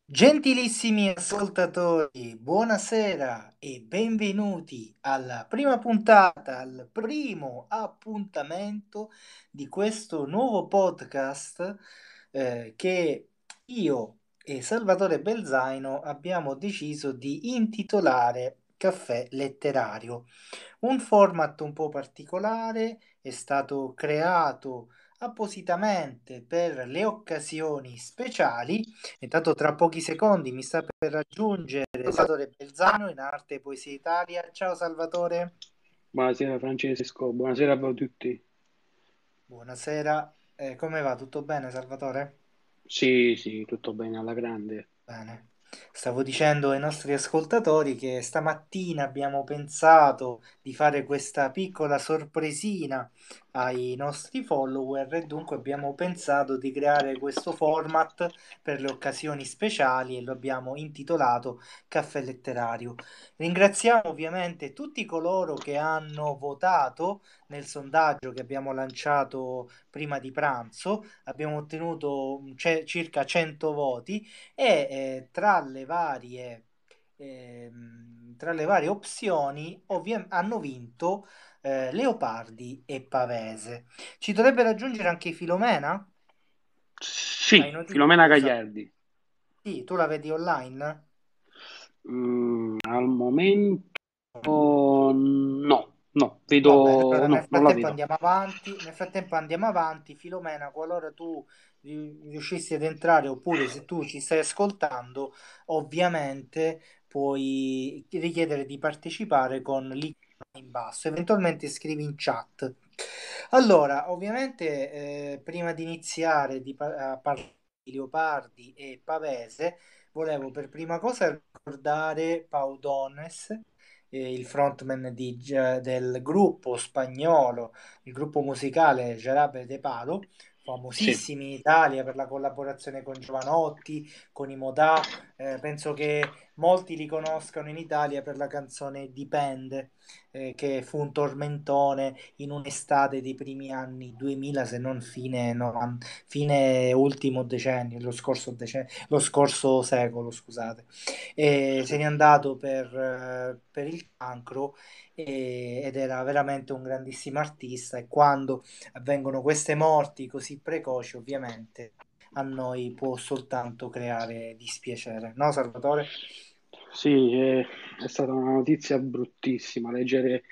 Gentilissimi ascoltatori, buonasera e benvenuti alla prima puntata, al primo appuntamento di questo nuovo podcast che io e Salvatore Belzaino abbiamo deciso di intitolare Caffè Letterario. Un format un po' particolare, è stato creato appositamente per le occasioni speciali. Intanto tra pochi secondi mi sta per raggiungere Salvatore Belzano in Arte, Poesia Italia. Ciao Salvatore, Buonasera Francesco, buonasera a tutti. buonasera. Come va? Tutto bene Salvatore? Sì, sì, tutto bene alla grande. Bene. Stavo dicendo ai nostri ascoltatori che stamattina abbiamo pensato di fare questa piccola sorpresina ai nostri follower e dunque abbiamo pensato di creare questo format per le occasioni speciali e lo abbiamo intitolato Caffè Letterario. Ringraziamo ovviamente tutti coloro che hanno votato nel sondaggio che abbiamo lanciato prima di pranzo. Abbiamo ottenuto circa 100 voti e tra le varie opzioni hanno vinto Leopardi e Pavese. Ci dovrebbe raggiungere anche Filomena? Hai Sì, Filomena notizie? Gagliardi. Sì, tu la vedi online? Al momento no, no, Va bene, vedo, allora nel no, non la frattempo vedo. andiamo avanti. Nel frattempo andiamo avanti. Filomena, qualora tu riuscissi ad entrare oppure se tu ci stai ascoltando, ovviamente puoi richiedere di partecipare con l'icona in basso. Eventualmente scrivi in chat. Allora, ovviamente, prima di iniziare a parlare di Leopardi e Pavese, volevo per prima cosa ricordare Pau Donnes, il frontman del gruppo spagnolo, il gruppo musicale Jarabe de Palo, Sì, famosissimi in Italia per la collaborazione con Giovanotti, con i Modà. Penso che molti li conoscano in Italia per la canzone Dipende, che fu un tormentone in un'estate dei primi anni 2000, se non fine, 90, fine ultimo decennio, lo scorso secolo, scusate. E se sì. n'è andato per il cancro ed era veramente un grandissimo artista e quando avvengono queste morti così precoci, ovviamente a noi può soltanto creare dispiacere, no Salvatore? Sì, è stata una notizia bruttissima leggere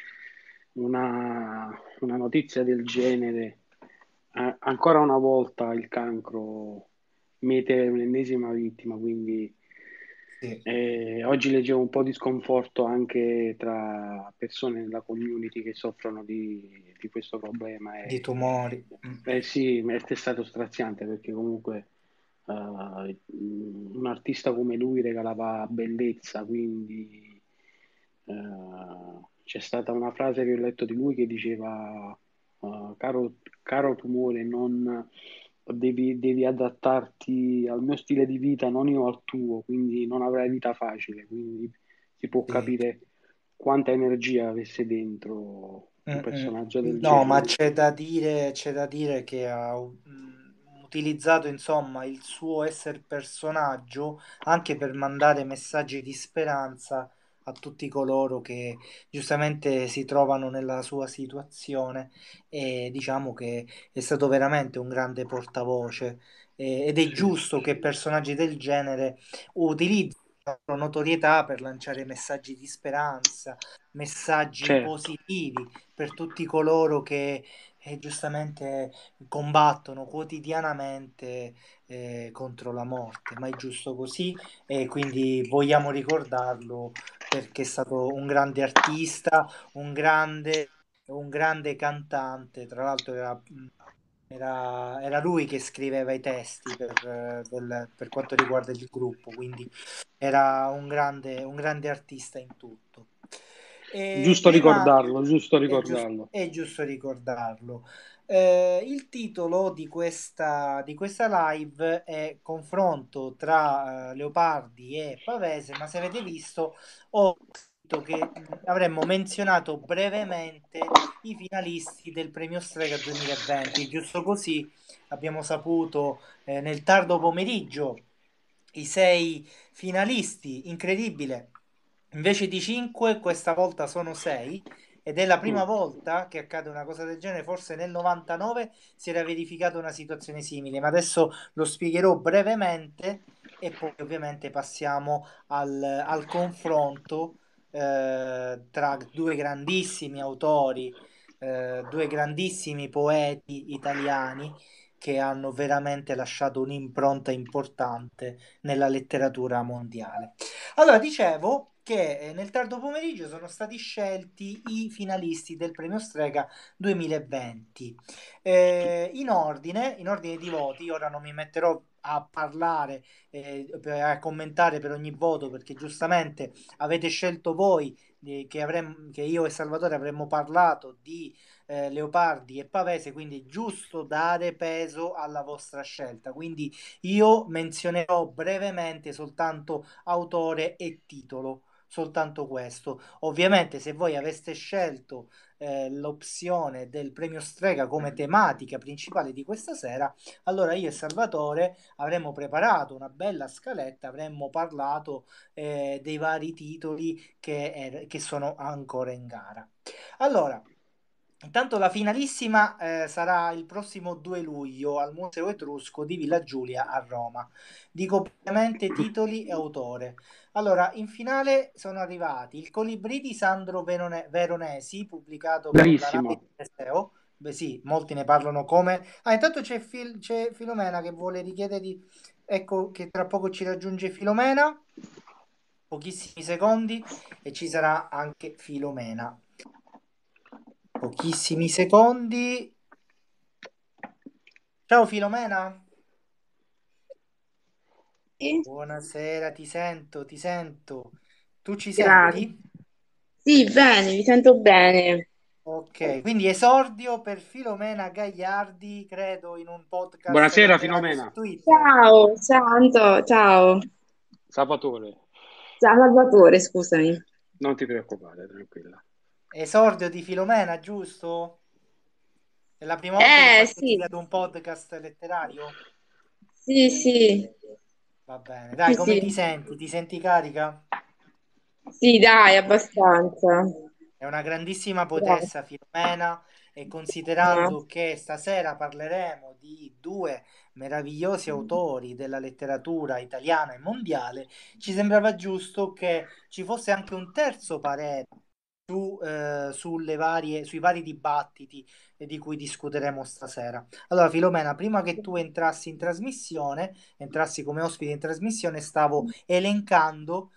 una notizia del genere. Ancora una volta il cancro mete un'ennesima vittima, quindi Sì, oggi leggevo un po' di sconforto anche tra persone nella community che soffrono di questo problema. di tumori. Mm. Sì, è stato straziante perché comunque un artista come lui regalava bellezza, quindi c'è stata una frase che ho letto di lui che diceva caro tumore, non devi adattarti al mio stile di vita, non io al tuo, quindi non avrai vita facile, quindi si può Sì. capire quanta energia avesse dentro un Mm-mm. personaggio del No, ma genere. c'è da dire che ha utilizzato insomma il suo essere personaggio anche per mandare messaggi di speranza a tutti coloro che giustamente si trovano nella sua situazione e diciamo che è stato veramente un grande portavoce ed è Sì, giusto che personaggi del genere utilizzino la loro notorietà per lanciare messaggi di speranza, messaggi certo. positivi per tutti coloro che giustamente combattono quotidianamente contro la morte, ma è giusto così e quindi vogliamo ricordarlo perché è stato un grande artista, un grande cantante, tra l'altro era lui che scriveva i testi per quanto riguarda il gruppo, quindi era un grande artista in tutto. E Giusto prima ricordarlo, giusto ricordarlo. è giusto ricordarlo. Il titolo di questa live è Confronto tra Leopardi e Pavese, ma se avete visto ho scritto che avremmo menzionato brevemente i finalisti del Premio Strega 2020. Giusto così abbiamo saputo nel tardo pomeriggio i 6 finalisti, incredibile. Invece di 5, questa volta sono 6 ed è la Mm. prima volta che accade una cosa del genere. Forse nel 99 si era verificata una situazione simile, ma adesso lo spiegherò brevemente e poi ovviamente passiamo al confronto tra due grandissimi autori, due grandissimi poeti italiani che hanno veramente lasciato un'impronta importante nella letteratura mondiale. Allora, dicevo che nel tardo pomeriggio sono stati scelti i finalisti del premio Strega 2020. In ordine di voti, ora non mi metterò a parlare, a commentare per ogni voto, perché giustamente avete scelto voi che io e Salvatore avremmo parlato di Leopardi e Pavese, quindi è giusto dare peso alla vostra scelta. Quindi io menzionerò brevemente soltanto autore e titolo, soltanto questo. Ovviamente, se voi aveste scelto l'opzione del premio Strega come tematica principale di questa sera, allora io e Salvatore avremmo preparato una bella scaletta, avremmo parlato dei vari titoli che sono ancora in gara. Allora, intanto la finalissima sarà il prossimo 2 luglio al Museo Etrusco di Villa Giulia a Roma. Dico brevemente titoli e autore. Allora, in finale sono arrivati il Colibrì di Sandro Veronesi, pubblicato con la nave Bravissimo. di Teseo. Beh sì, molti ne parlano come... Ah, intanto c'è Filomena che vuole richiederti... Ecco che tra poco ci raggiunge Filomena, pochissimi secondi, e ci sarà anche Filomena. Pochissimi secondi. Ciao Filomena, Sì, buonasera, ti sento, ti sento. Tu ci grazie. senti? Sì, bene, mi sento bene. Ok, quindi esordio per Filomena Gagliardi, credo, in un podcast Buonasera letterario su Filomena. Twitter. Ciao, ciao, ciao. Salvatore, Ciao Salvatore, scusami. non ti preoccupare, tranquilla. Esordio di Filomena, giusto? È la prima volta che partecipi Sì, ad un podcast letterario? sì, sì, Va bene, sì, dai, come ti sì, senti? Ti senti carica? sì, dai, abbastanza. È una grandissima Grazie. poetessa Filomena e considerando che stasera parleremo di due meravigliosi autori della letteratura italiana e mondiale, ci sembrava giusto che ci fosse anche un terzo parere sui vari dibattiti di cui discuteremo stasera. Allora, Filomena, prima che tu entrassi in trasmissione, entrassi come ospite in trasmissione, stavo elencando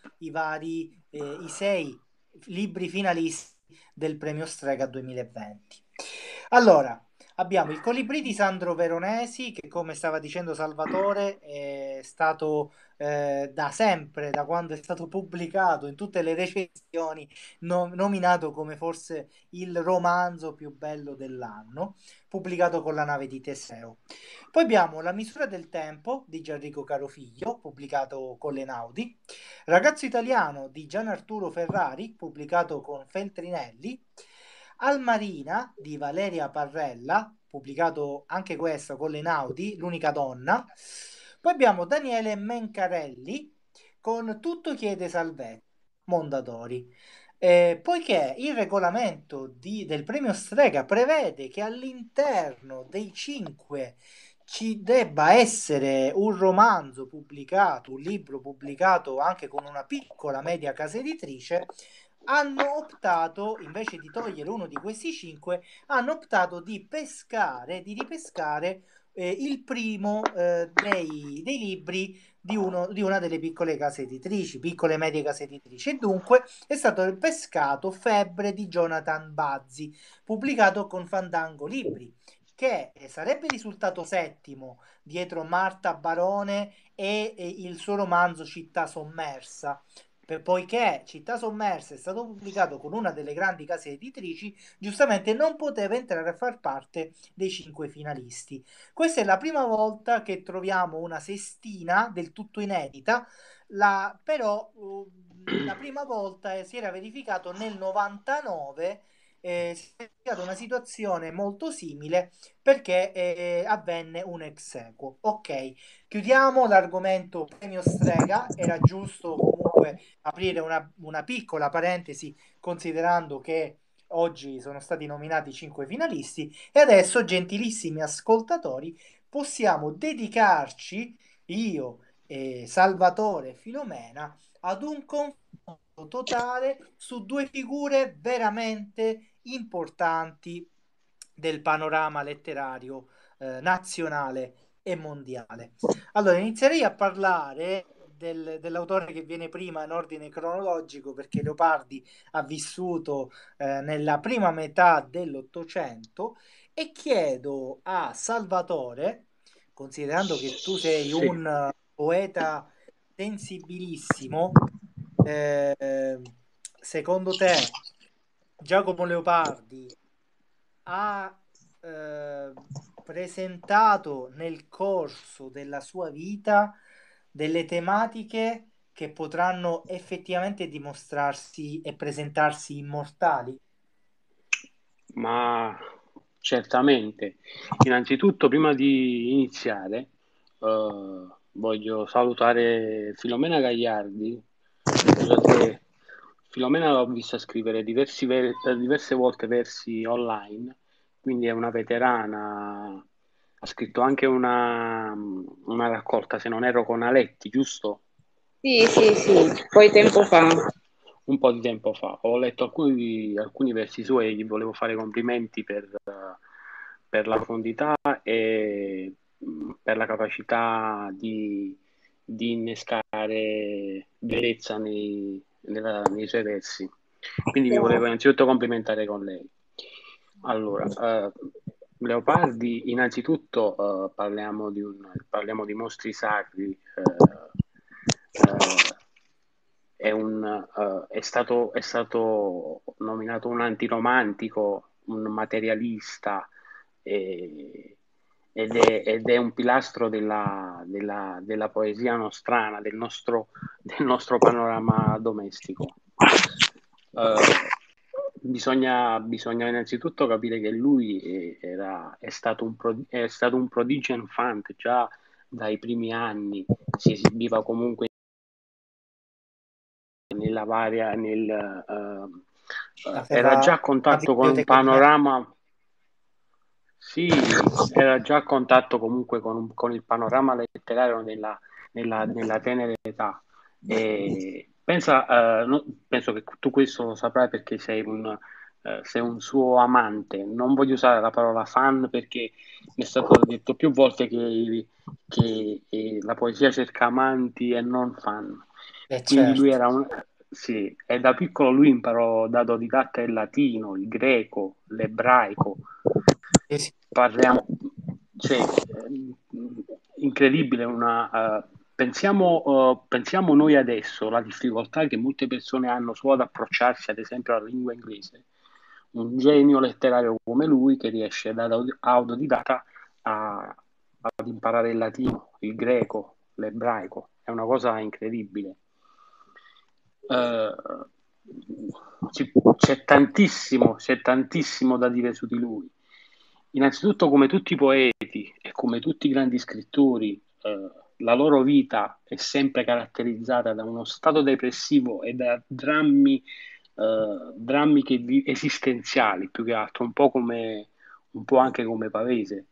i 6 libri finalisti del premio Strega 2020. Allora, abbiamo il Colibrì di Sandro Veronesi, che come stava dicendo Salvatore, è stato da sempre, da quando è stato pubblicato in tutte le recensioni, nominato come forse il romanzo più bello dell'anno, pubblicato con la nave di Teseo. Poi abbiamo La misura del tempo di Gianrico Carofiglio, pubblicato con l'Enaudi, Ragazzo italiano di Gian Arturo Ferrari, pubblicato con Feltrinelli, Almarina di Valeria Parrella, pubblicato anche questo con l'Enaudi, L'unica donna. Poi abbiamo Daniele Mencarelli con Tutto chiede salvezza, Mondadori. Poiché il regolamento del premio Strega prevede che all'interno dei 5 ci debba essere un romanzo pubblicato, un libro pubblicato anche con una piccola media casa editrice, hanno optato, invece di togliere uno di questi 5, hanno optato di ripescare il primo dei libri di una delle piccole case editrici, piccole e medie case editrici, e dunque è stato pescato Febbre di Jonathan Bazzi, pubblicato con Fandango Libri, che sarebbe risultato settimo dietro Marta Barone e il suo romanzo Città sommersa. Poiché Città sommersa è stato pubblicato con una delle grandi case editrici, giustamente non poteva entrare a far parte dei 5 finalisti. Questa è la prima volta che troviamo una sestina del tutto inedita, però la prima volta si era verificato nel 99 si è verificata una situazione molto simile perché avvenne un ex equo. Ok, chiudiamo l'argomento premio strega. Era giusto comunque aprire una piccola parentesi considerando che oggi sono stati nominati 5 finalisti e adesso, gentilissimi ascoltatori, possiamo dedicarci, io e Salvatore e Filomena, ad un confronto totale su due figure veramente importanti del panorama letterario nazionale e mondiale. Allora, inizierei a parlare dell'autore che viene prima in ordine cronologico perché Leopardi ha vissuto nella prima metà dell'Ottocento e chiedo a Salvatore, considerando che tu sei Sì, un poeta sensibilissimo, eh, secondo te Giacomo Leopardi ha eh, presentato nel corso della sua vita delle tematiche che potranno effettivamente dimostrarsi e presentarsi immortali? ma certamente. Innanzitutto, prima di iniziare, voglio salutare Filomena Gagliardi. Scusate, Filomena l'ho vista scrivere diverse volte versi online, quindi è una veterana. Ha scritto anche una raccolta, se non erro, con Aletti, giusto? Sì, sì, sì, poi tempo fa. Un po' di tempo fa. Ho letto alcuni versi suoi e gli volevo fare complimenti per la profondità e per la capacità di innescare bellezza nei suoi versi. Quindi mi volevo Grazie. innanzitutto complimentare con lei. Allora, Leopardi, innanzitutto parliamo di mostri sacri. È stato nominato un antiromantico, un materialista, eh, ed è un pilastro della poesia nostrana, del nostro panorama domestico. Bisogna innanzitutto capire che lui è stato un prodigio infante già dai primi anni, si esibiva comunque nella varia, era Aveva già a una contatto con un biblioteca immensa. panorama, sì, era già a contatto comunque con il panorama letterario nella tenera età. Penso che tu questo lo saprai perché sei un suo amante. Non voglio usare la parola fan perché mi è stato detto più volte che la poesia cerca amanti e non fan. Quindi lui Certo. era un... Sì, e da piccolo lui imparò da autodidatta il latino, il greco, l'ebraico. Sì, sì. Parliamo, cioè, incredibile, pensiamo noi adesso, la difficoltà che molte persone hanno solo ad approcciarsi, ad esempio, alla lingua inglese. Un genio letterario come lui che riesce da autodidatta ad imparare il latino, il greco, l'ebraico, è una cosa incredibile. Eh, c'è tantissimo da dire su di lui. Innanzitutto, come tutti i poeti e come tutti i grandi scrittori, la loro vita è sempre caratterizzata da uno stato depressivo e da drammi esistenziali, più che altro, un po' anche come Pavese.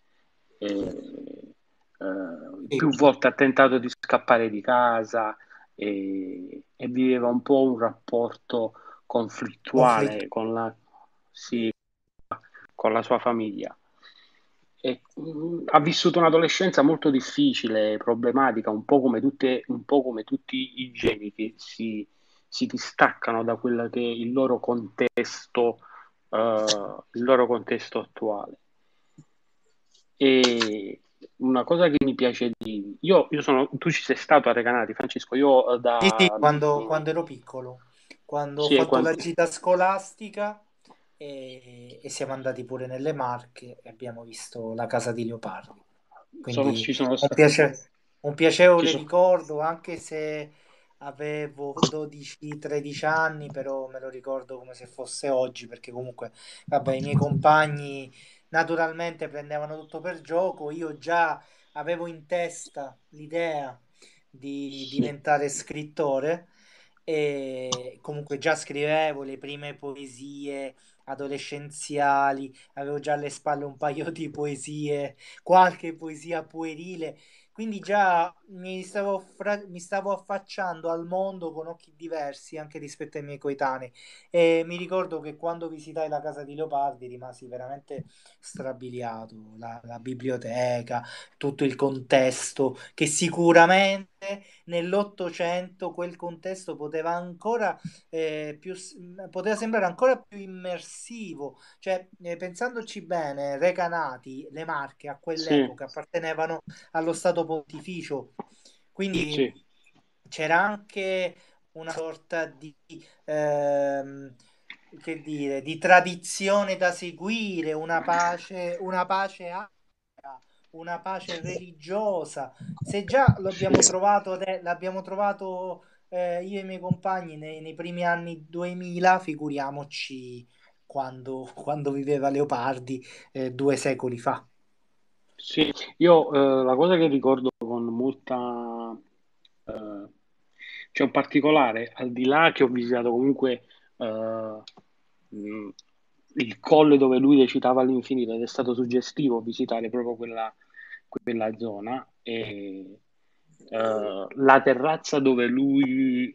Sì, Più volte ha tentato di scappare di casa e viveva un po' un rapporto conflitto. conflittuale sì, con la sua famiglia. Ha vissuto un'adolescenza molto difficile, problematica, un po' come tutti i geni che si distaccano da quello che è il loro contesto attuale. E una cosa che mi piace tu ci sei stato a Recanati, Francesco, io Sì, sì, quando ero piccolo, quando ho sì, fatto la gita scolastica e siamo andati pure nelle Marche e abbiamo visto la casa di Leopardi. Quindi ci sono un sta- un piacevole ci so- ricordo, anche se avevo 12-13 anni, però me lo ricordo come se fosse oggi, perché comunque, vabbè, i miei compagni naturalmente prendevano tutto per gioco, io già avevo in testa l'idea di Sì, diventare scrittore e comunque già scrivevo le prime poesie adolescenziali, avevo già alle spalle un paio di poesie, qualche poesia puerile, quindi già mi stavo affacciando al mondo con occhi diversi anche rispetto ai miei coetanei e mi ricordo che quando visitai la casa di Leopardi rimasi veramente strabiliato, la biblioteca, tutto il contesto, che sicuramente nell'Ottocento quel contesto poteva ancora poteva sembrare ancora più immersivo. Cioè, pensandoci bene, Recanati, le Marche a sì, quell'epoca appartenevano allo Stato Pontificio, quindi sì, c'era anche una sorta di, ehm, che dire, di tradizione da seguire, una pace atea, una pace religiosa. Se già sì. l'abbiamo trovato io e i miei compagni nei primi anni 2000, figuriamoci quando viveva Leopardi 2 secoli fa. Sì, io la cosa che ricordo con molta... eh, c'è un particolare, al di là che ho visitato comunque mh, il colle dove lui recitava all'infinito ed è stato suggestivo visitare proprio quella zona e la terrazza dove lui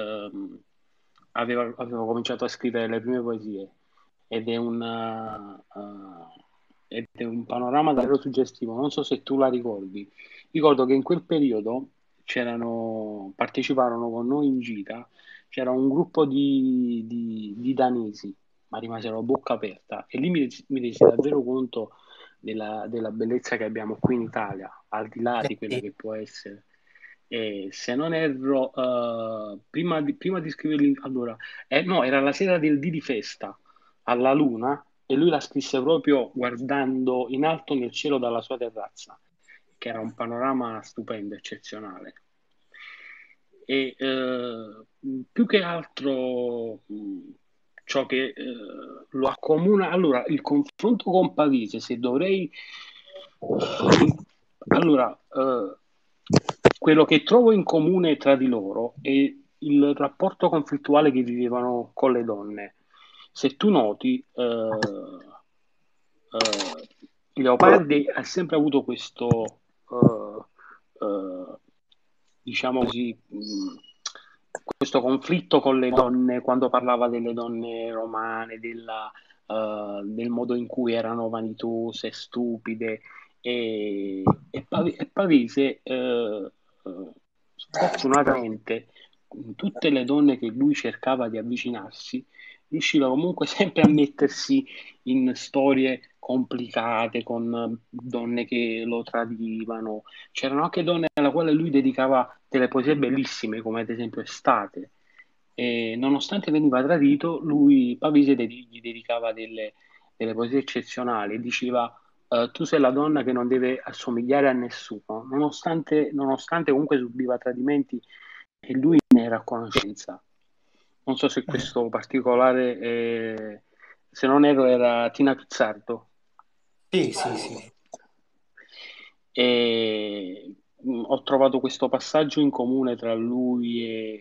aveva cominciato a scrivere le prime poesie ed è ed è un panorama davvero suggestivo. Non so se tu la ricordi. Ricordo che in quel periodo parteciparono con noi in gita, c'era un gruppo di danesi, ma rimasero a bocca aperta e lì mi resi davvero conto della bellezza che abbiamo qui in Italia, al di là di quella Sì. che può essere. E se non erro, prima di scriverli, allora, no, era la sera del dì di festa alla luna e lui la scrisse proprio guardando in alto nel cielo dalla sua terrazza, che era un panorama stupendo, eccezionale. E più che altro ciò che lo accomuna, allora il confronto con Pavese, se dovrei, allora quello che trovo in comune tra di loro è il rapporto conflittuale che vivevano con le donne. Se tu noti, Leopardi ha sempre avuto questo, diciamo così, questo conflitto con le donne quando parlava delle donne romane, del modo in cui erano vanitose, stupide e Pavese, sfortunatamente, tutte le donne che lui cercava di avvicinarsi, riusciva comunque sempre a mettersi in storie complicate con donne che lo tradivano. C'erano anche donne alla quale lui dedicava delle poesie bellissime, come ad esempio Estate. E nonostante veniva tradito, lui Pavese gli dedicava delle poesie eccezionali e diceva tu sei la donna che non deve assomigliare a nessuno, nonostante comunque subiva tradimenti e lui ne era a conoscenza. Non so se questo particolare, se non erro, era Tina Pizzardo. Sì, sì, sì. E ho trovato questo passaggio in comune tra lui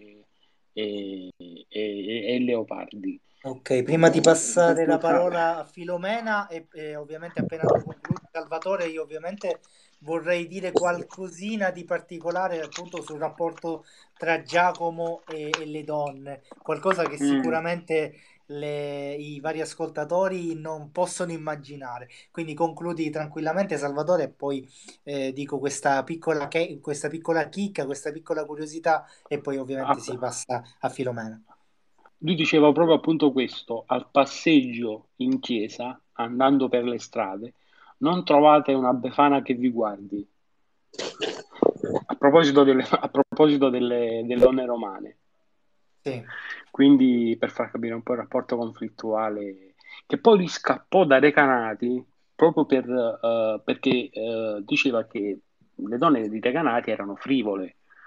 e Leopardi. Ok, prima di passare la Qualcosa... parola a Filomena e ovviamente appena tu concludi Salvatore, io ovviamente vorrei dire qualcosina di particolare appunto sul rapporto tra Giacomo e le donne, qualcosa che Mm. sicuramente i vari ascoltatori non possono immaginare. Quindi concludi tranquillamente Salvatore e poi dico questa piccola chicca, questa piccola curiosità e poi ovviamente si Ah, passa a Filomena. lui diceva proprio appunto questo, al passeggio in chiesa, andando per le strade, non trovate una befana che vi guardi. A proposito delle donne romane. Sì. Quindi per far capire un po' il rapporto conflittuale, che poi lui scappò da Recanati proprio perché diceva che le donne di Recanati erano frivole,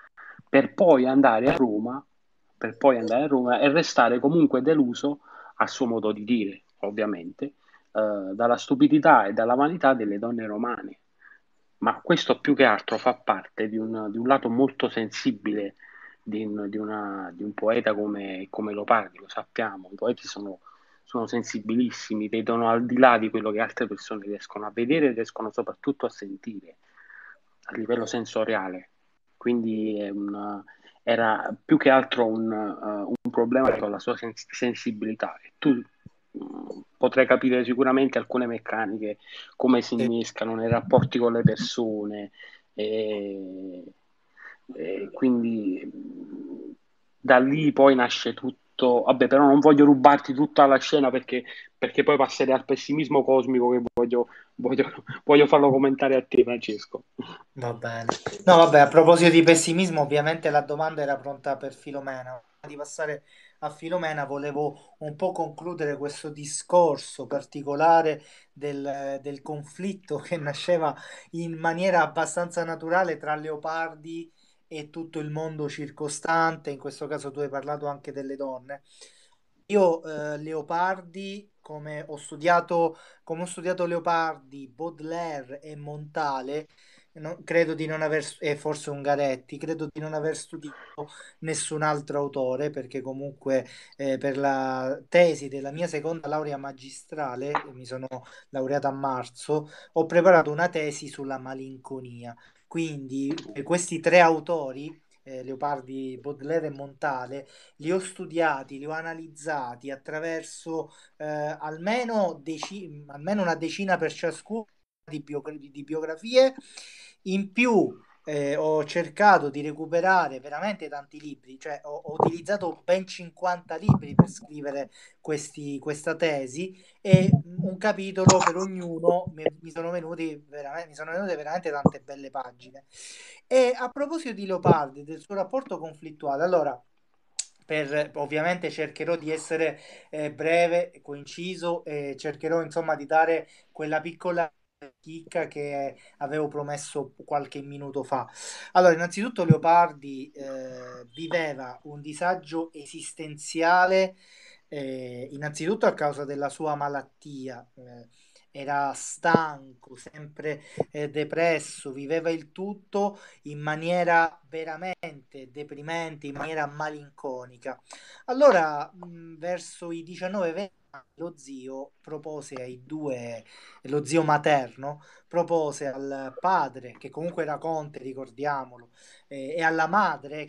per poi andare a Roma, e restare comunque deluso a suo modo di dire, ovviamente, dalla stupidità e dalla vanità delle donne romane. Ma questo più che altro fa parte di un lato molto sensibile di un poeta come Leopardi, lo sappiamo, i poeti sono sensibilissimi, vedono al di là di quello che altre persone riescono a vedere e riescono soprattutto a sentire a livello sensoriale. Quindi era più che altro un problema con la sua sensibilità. E tu potrai capire sicuramente alcune meccaniche, come si Sì. innescano nei rapporti con le persone, e, e quindi da lì poi nasce tutto. Vabbè, però non voglio rubarti tutta la scena perché poi passerei al pessimismo cosmico che voglio farlo commentare a te, Francesco. Va bene. No, vabbè, a proposito di pessimismo, ovviamente la domanda era pronta per Filomena. Prima di passare a Filomena, volevo un po' concludere questo discorso particolare del conflitto che nasceva in maniera abbastanza naturale tra Leopardi e tutto il mondo circostante. In questo caso tu hai parlato anche delle donne. Io, Leopardi, come ho studiato Leopardi, Baudelaire e Montale, credo di non aver, e forse Ungaretti, credo di non aver studiato nessun altro autore, perché comunque per la tesi della mia seconda laurea magistrale, mi sono laureata a marzo, ho preparato una tesi sulla malinconia. Quindi per questi tre autori, Leopardi, Baudelaire e Montale, li ho studiati, li ho analizzati attraverso almeno una decina per ciascuno di biografie. In più ho cercato di recuperare veramente tanti libri, cioè ho utilizzato ben 50 libri per scrivere questa tesi e un capitolo per ognuno mi sono venute veramente tante belle pagine. E a proposito di Leopardi, del suo rapporto conflittuale, allora, ovviamente cercherò di essere breve e coinciso e cercherò insomma di dare quella piccola chicca che avevo promesso qualche minuto fa. Allora, innanzitutto Leopardi viveva un disagio esistenziale, innanzitutto a causa della sua malattia. Era stanco, sempre depresso, viveva il tutto in maniera veramente deprimente, in maniera malinconica. Allora, verso i 19-20 anni, lo zio materno, propose al padre, che comunque era conte, ricordiamolo, e alla madre,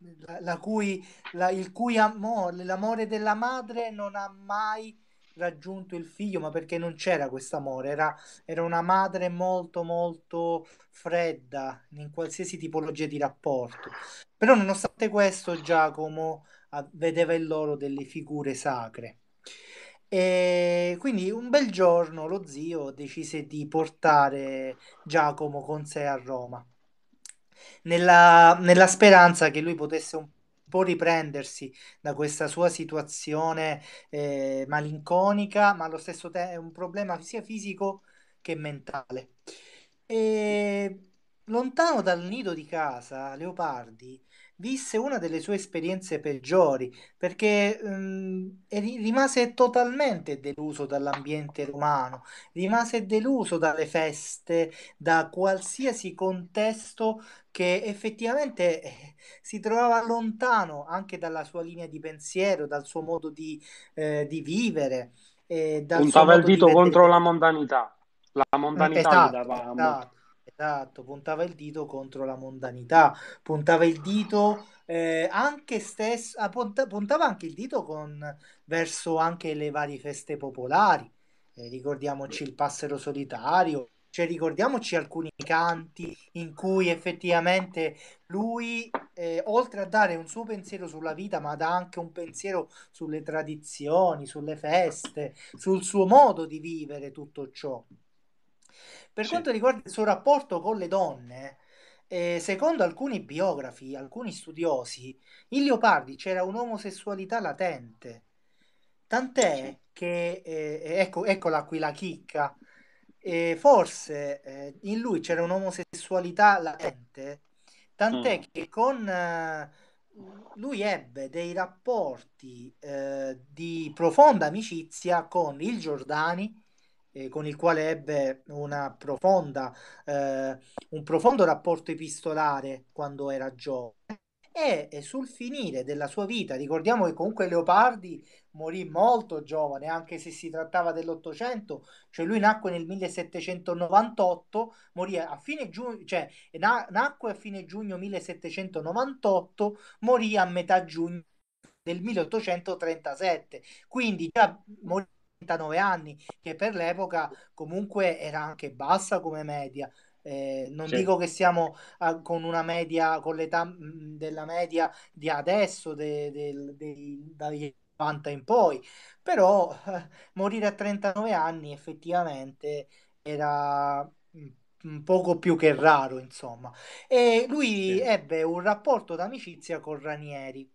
il cui amore, l'amore della madre non ha mai raggiunto il figlio, ma perché non c'era questo amore, era una madre molto molto fredda in qualsiasi tipologia di rapporto. Però nonostante questo Giacomo vedeva in loro delle figure sacre. E quindi un bel giorno lo zio decise di portare Giacomo con sé a Roma, nella speranza che lui potesse un po' riprendersi da questa sua situazione malinconica, ma allo stesso tempo è un problema sia fisico che mentale. E lontano dal nido di casa, Leopardi visse una delle sue esperienze peggiori perché rimase totalmente deluso dall'ambiente romano, rimase deluso dalle feste, da qualsiasi contesto che effettivamente si trovava lontano anche dalla sua linea di pensiero, dal suo modo di vivere, dal suo Puntava il modo di dito vedere contro le la cose. mondanità. La mondanità gli Esatto, dava molto. esatto, esatto, puntava il dito contro la mondanità, puntava il dito anche stesso, puntava anche il dito verso anche le varie feste popolari. Ricordiamoci il Passero Solitario, cioè ricordiamoci alcuni canti in cui effettivamente lui, oltre a dare un suo pensiero sulla vita, ma dà anche un pensiero sulle tradizioni, sulle feste, sul suo modo di vivere tutto ciò. Per Sì, quanto riguarda il suo rapporto con le donne, secondo alcuni biografi, alcuni studiosi, in Leopardi c'era un'omosessualità latente, sì. tant'è che, eccola qui la chicca, forse in lui c'era un'omosessualità latente, tant'è che con lui ebbe dei rapporti di profonda amicizia con il Giordani, con il quale ebbe un profondo rapporto epistolare quando era giovane. E sul finire della sua vita, ricordiamo che comunque Leopardi morì molto giovane, anche se si trattava dell'Ottocento, cioè lui nacque nel 1798, morì a fine giugno, cioè nacque a fine giugno 1798, morì a metà giugno del 1837, quindi già morì a 39 anni, che per l'epoca comunque era anche bassa come media. Non Sì, dico che siamo con una media, con l'età della media di adesso, dagli 90 in poi, però morire a 39 anni effettivamente era un poco più che raro, insomma. E lui sì, ebbe un rapporto d'amicizia con Ranieri.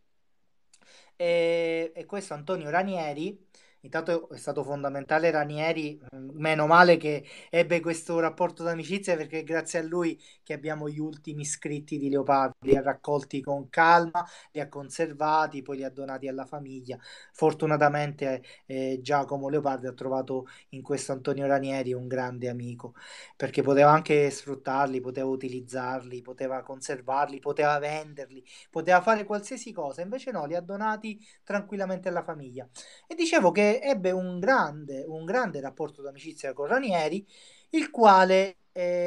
E questo Antonio Ranieri, intanto è stato fondamentale Ranieri, meno male che ebbe questo rapporto d'amicizia perché è grazie a lui che abbiamo gli ultimi scritti di Leopardi, li ha raccolti con calma, li ha conservati, poi li ha donati alla famiglia. Fortunatamente Giacomo Leopardi ha trovato in questo Antonio Ranieri un grande amico, perché poteva anche sfruttarli, poteva utilizzarli, poteva conservarli, poteva venderli, poteva fare qualsiasi cosa, invece no, li ha donati tranquillamente alla famiglia. E dicevo che ebbe un grande rapporto d'amicizia con Ranieri, il quale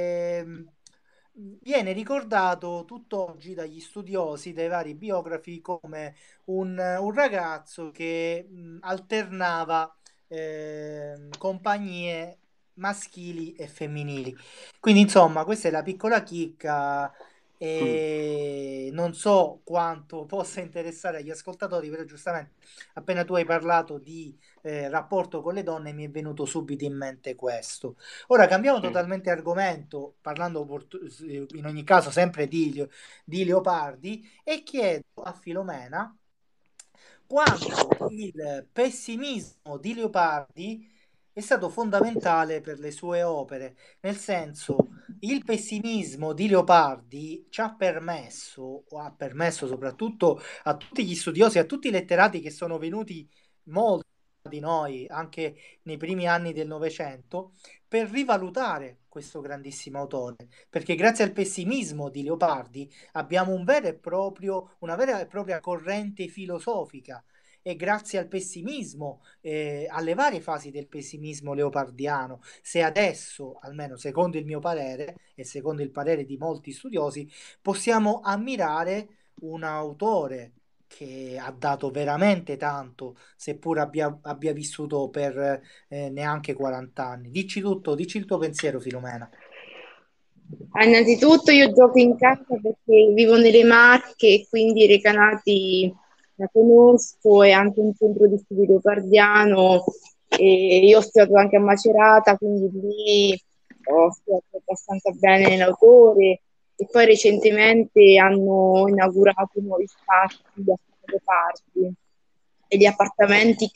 viene ricordato tutt'oggi dagli studiosi, dai vari biografi, come un ragazzo che alternava compagnie maschili e femminili. Quindi, insomma, questa è la piccola chicca mm, e non so quanto possa interessare agli ascoltatori, però giustamente appena tu hai parlato di rapporto con le donne mi è venuto subito in mente questo. Ora cambiamo sì, totalmente argomento, parlando in ogni caso sempre di Leopardi, e chiedo a Filomena quanto il pessimismo di Leopardi è stato fondamentale per le sue opere, nel senso il pessimismo di Leopardi ci ha permesso, o ha permesso soprattutto a tutti gli studiosi, a tutti i letterati che sono venuti molto di noi anche nei primi anni del Novecento, per rivalutare questo grandissimo autore, perché grazie al pessimismo di Leopardi abbiamo una vera e propria corrente filosofica e grazie al pessimismo, alle varie fasi del pessimismo leopardiano, se adesso, almeno secondo il mio parere e secondo il parere di molti studiosi, possiamo ammirare un autore che ha dato veramente tanto, seppur abbia vissuto per neanche 40 anni. Dici il tuo pensiero, Filomena. Innanzitutto io gioco in casa perché vivo nelle Marche e quindi Recanati la conosco, è anche un centro di studi leopardiano e io ho studiato anche a Macerata, quindi lì ho studiato abbastanza bene l'autore e poi recentemente hanno inaugurato nuovi spazi da Leopardi e gli appartamenti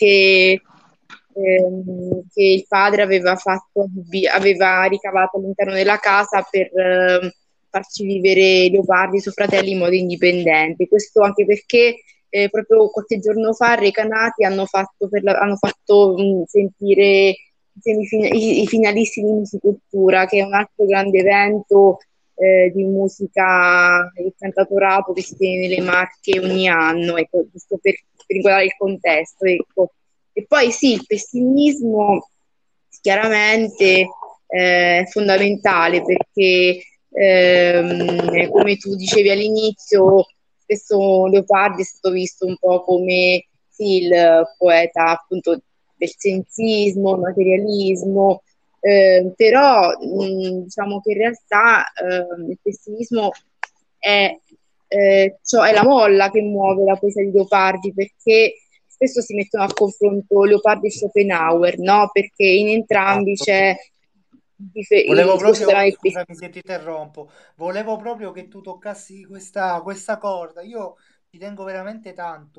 che il padre aveva fatto, aveva ricavato all'interno della casa per farci vivere Leopardi e suoi fratelli in modo indipendente. Questo anche perché proprio qualche giorno fa a Recanati hanno fatto sentire i finalisti di Musicultura, che è un altro grande evento di musica e cantautorato che si tiene nelle Marche ogni anno, ecco, giusto per riguardare il contesto. Ecco. E poi sì, il pessimismo chiaramente è fondamentale perché, come tu dicevi all'inizio, spesso Leopardi è stato visto un po' come sì, il poeta appunto del sensismo, il materialismo, però diciamo che in realtà il pessimismo è, è la molla che muove la poesia di Leopardi perché spesso si mettono a confronto Leopardi e Schopenhauer, no? Perché in entrambi Esatto. c'è Volevo questo proprio, tema del scusami se ti interrompo, volevo proprio che tu toccassi questa corda. Io ci tengo veramente tanto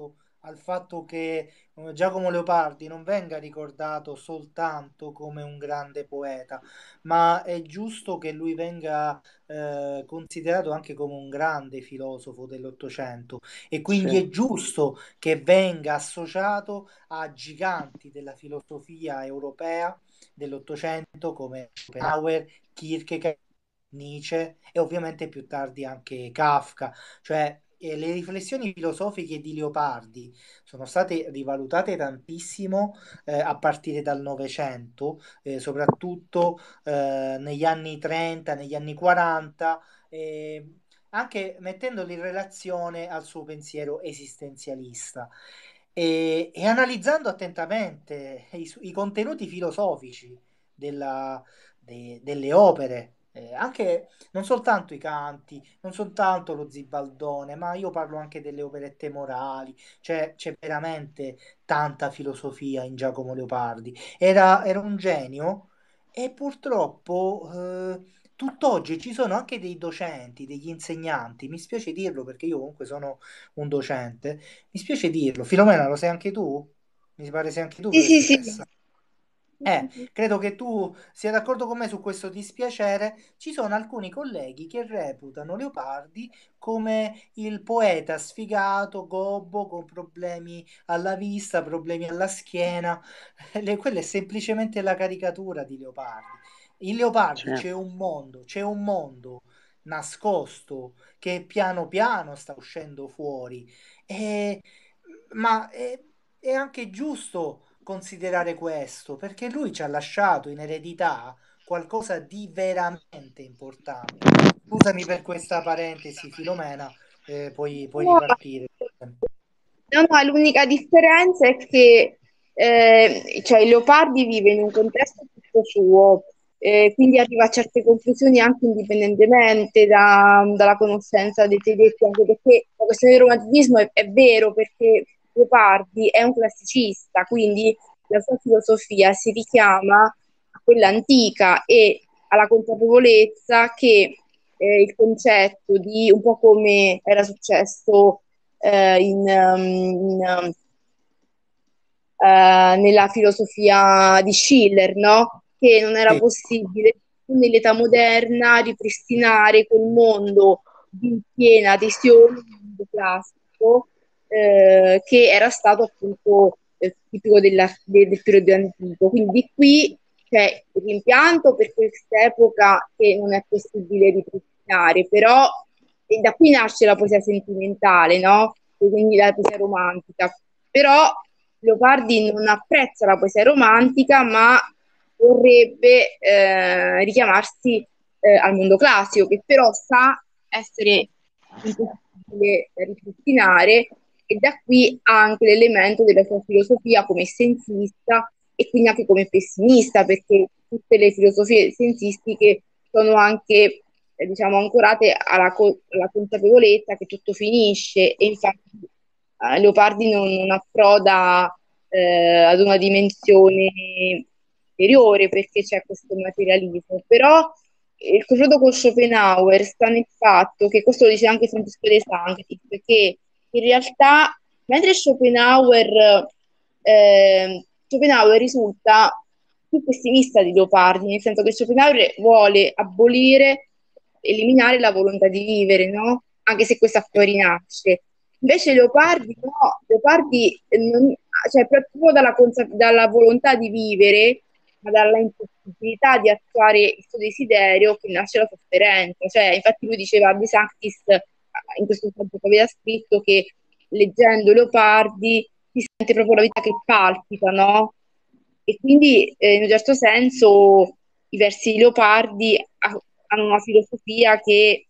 al fatto che Giacomo Leopardi non venga ricordato soltanto come un grande poeta, ma è giusto che lui venga considerato anche come un grande filosofo dell'Ottocento e Sì, quindi è giusto che venga associato a giganti della filosofia europea dell'Ottocento come Schopenhauer, Kierkegaard, Nietzsche e ovviamente più tardi anche Kafka. Cioè, le riflessioni filosofiche di Leopardi sono state rivalutate tantissimo a partire dal Novecento, soprattutto negli anni 30, negli anni 40, anche mettendoli in relazione al suo pensiero esistenzialista e analizzando attentamente i contenuti filosofici delle opere. Anche non soltanto i canti, non soltanto lo Zibaldone, ma io parlo anche delle operette morali, cioè c'è veramente tanta filosofia in Giacomo Leopardi. Era un genio e purtroppo tutt'oggi ci sono anche dei docenti, degli insegnanti, mi spiace dirlo perché io comunque sono un docente, mi spiace dirlo. Filomena, lo sei anche tu? Mi pare sei anche tu, Sì, sì, sì. professoressa. Credo che tu sia d'accordo con me su questo dispiacere. Ci sono alcuni colleghi che reputano Leopardi come il poeta sfigato, gobbo, con problemi alla vista, problemi alla schiena. Quella è semplicemente la caricatura di Leopardi. In sì. Leopardi c'è un mondo nascosto che piano piano sta uscendo fuori. E- ma è anche giusto considerare questo, perché lui ci ha lasciato in eredità qualcosa di veramente importante. Scusami per questa parentesi, Filomena, puoi No, ripartire. no, no, l'unica differenza è che cioè, il Leopardi vive in un contesto tutto suo, quindi arriva a certe conclusioni anche indipendentemente dalla conoscenza dei tedeschi, anche perché la questione del romanticismo è vero, perché Leopardi è un classicista, quindi la sua filosofia si richiama a quella antica e alla consapevolezza che il concetto di un po' come era successo nella filosofia di Schiller, no? Che non era Sì, possibile nell'età moderna ripristinare quel mondo di piena adesione al mondo classico che era stato appunto tipico del periodo antico. Quindi di qui c'è il rimpianto per quest'epoca che non è possibile ripristinare, però e da qui nasce la poesia sentimentale, no? E quindi la poesia romantica. Però Leopardi non apprezza la poesia romantica, ma vorrebbe richiamarsi al mondo classico, che però sa essere impossibile da ripristinare, e da qui anche l'elemento della sua filosofia come essenzista e quindi anche come pessimista, perché tutte le filosofie essenzistiche sono anche diciamo ancorate alla consapevolezza che tutto finisce e infatti Leopardi non approda ad una dimensione superiore perché c'è questo materialismo, però il confronto con Schopenhauer sta nel fatto che questo lo dice anche Francesco De Sanctis, perché in realtà mentre Schopenhauer risulta più pessimista di Leopardi, nel senso che Schopenhauer vuole abolire, eliminare la volontà di vivere, no? Anche se questa poi rinasce. Invece Leopardi no, Leopardi cioè proprio dalla volontà di vivere, ma dalla impossibilità di attuare il suo desiderio che nasce la sofferenza. Cioè, infatti lui diceva a De Sanctis, in questo saggio che aveva scritto, che leggendo Leopardi si sente proprio la vita che palpita, no? E quindi in un certo senso i versi di Leopardi hanno una filosofia che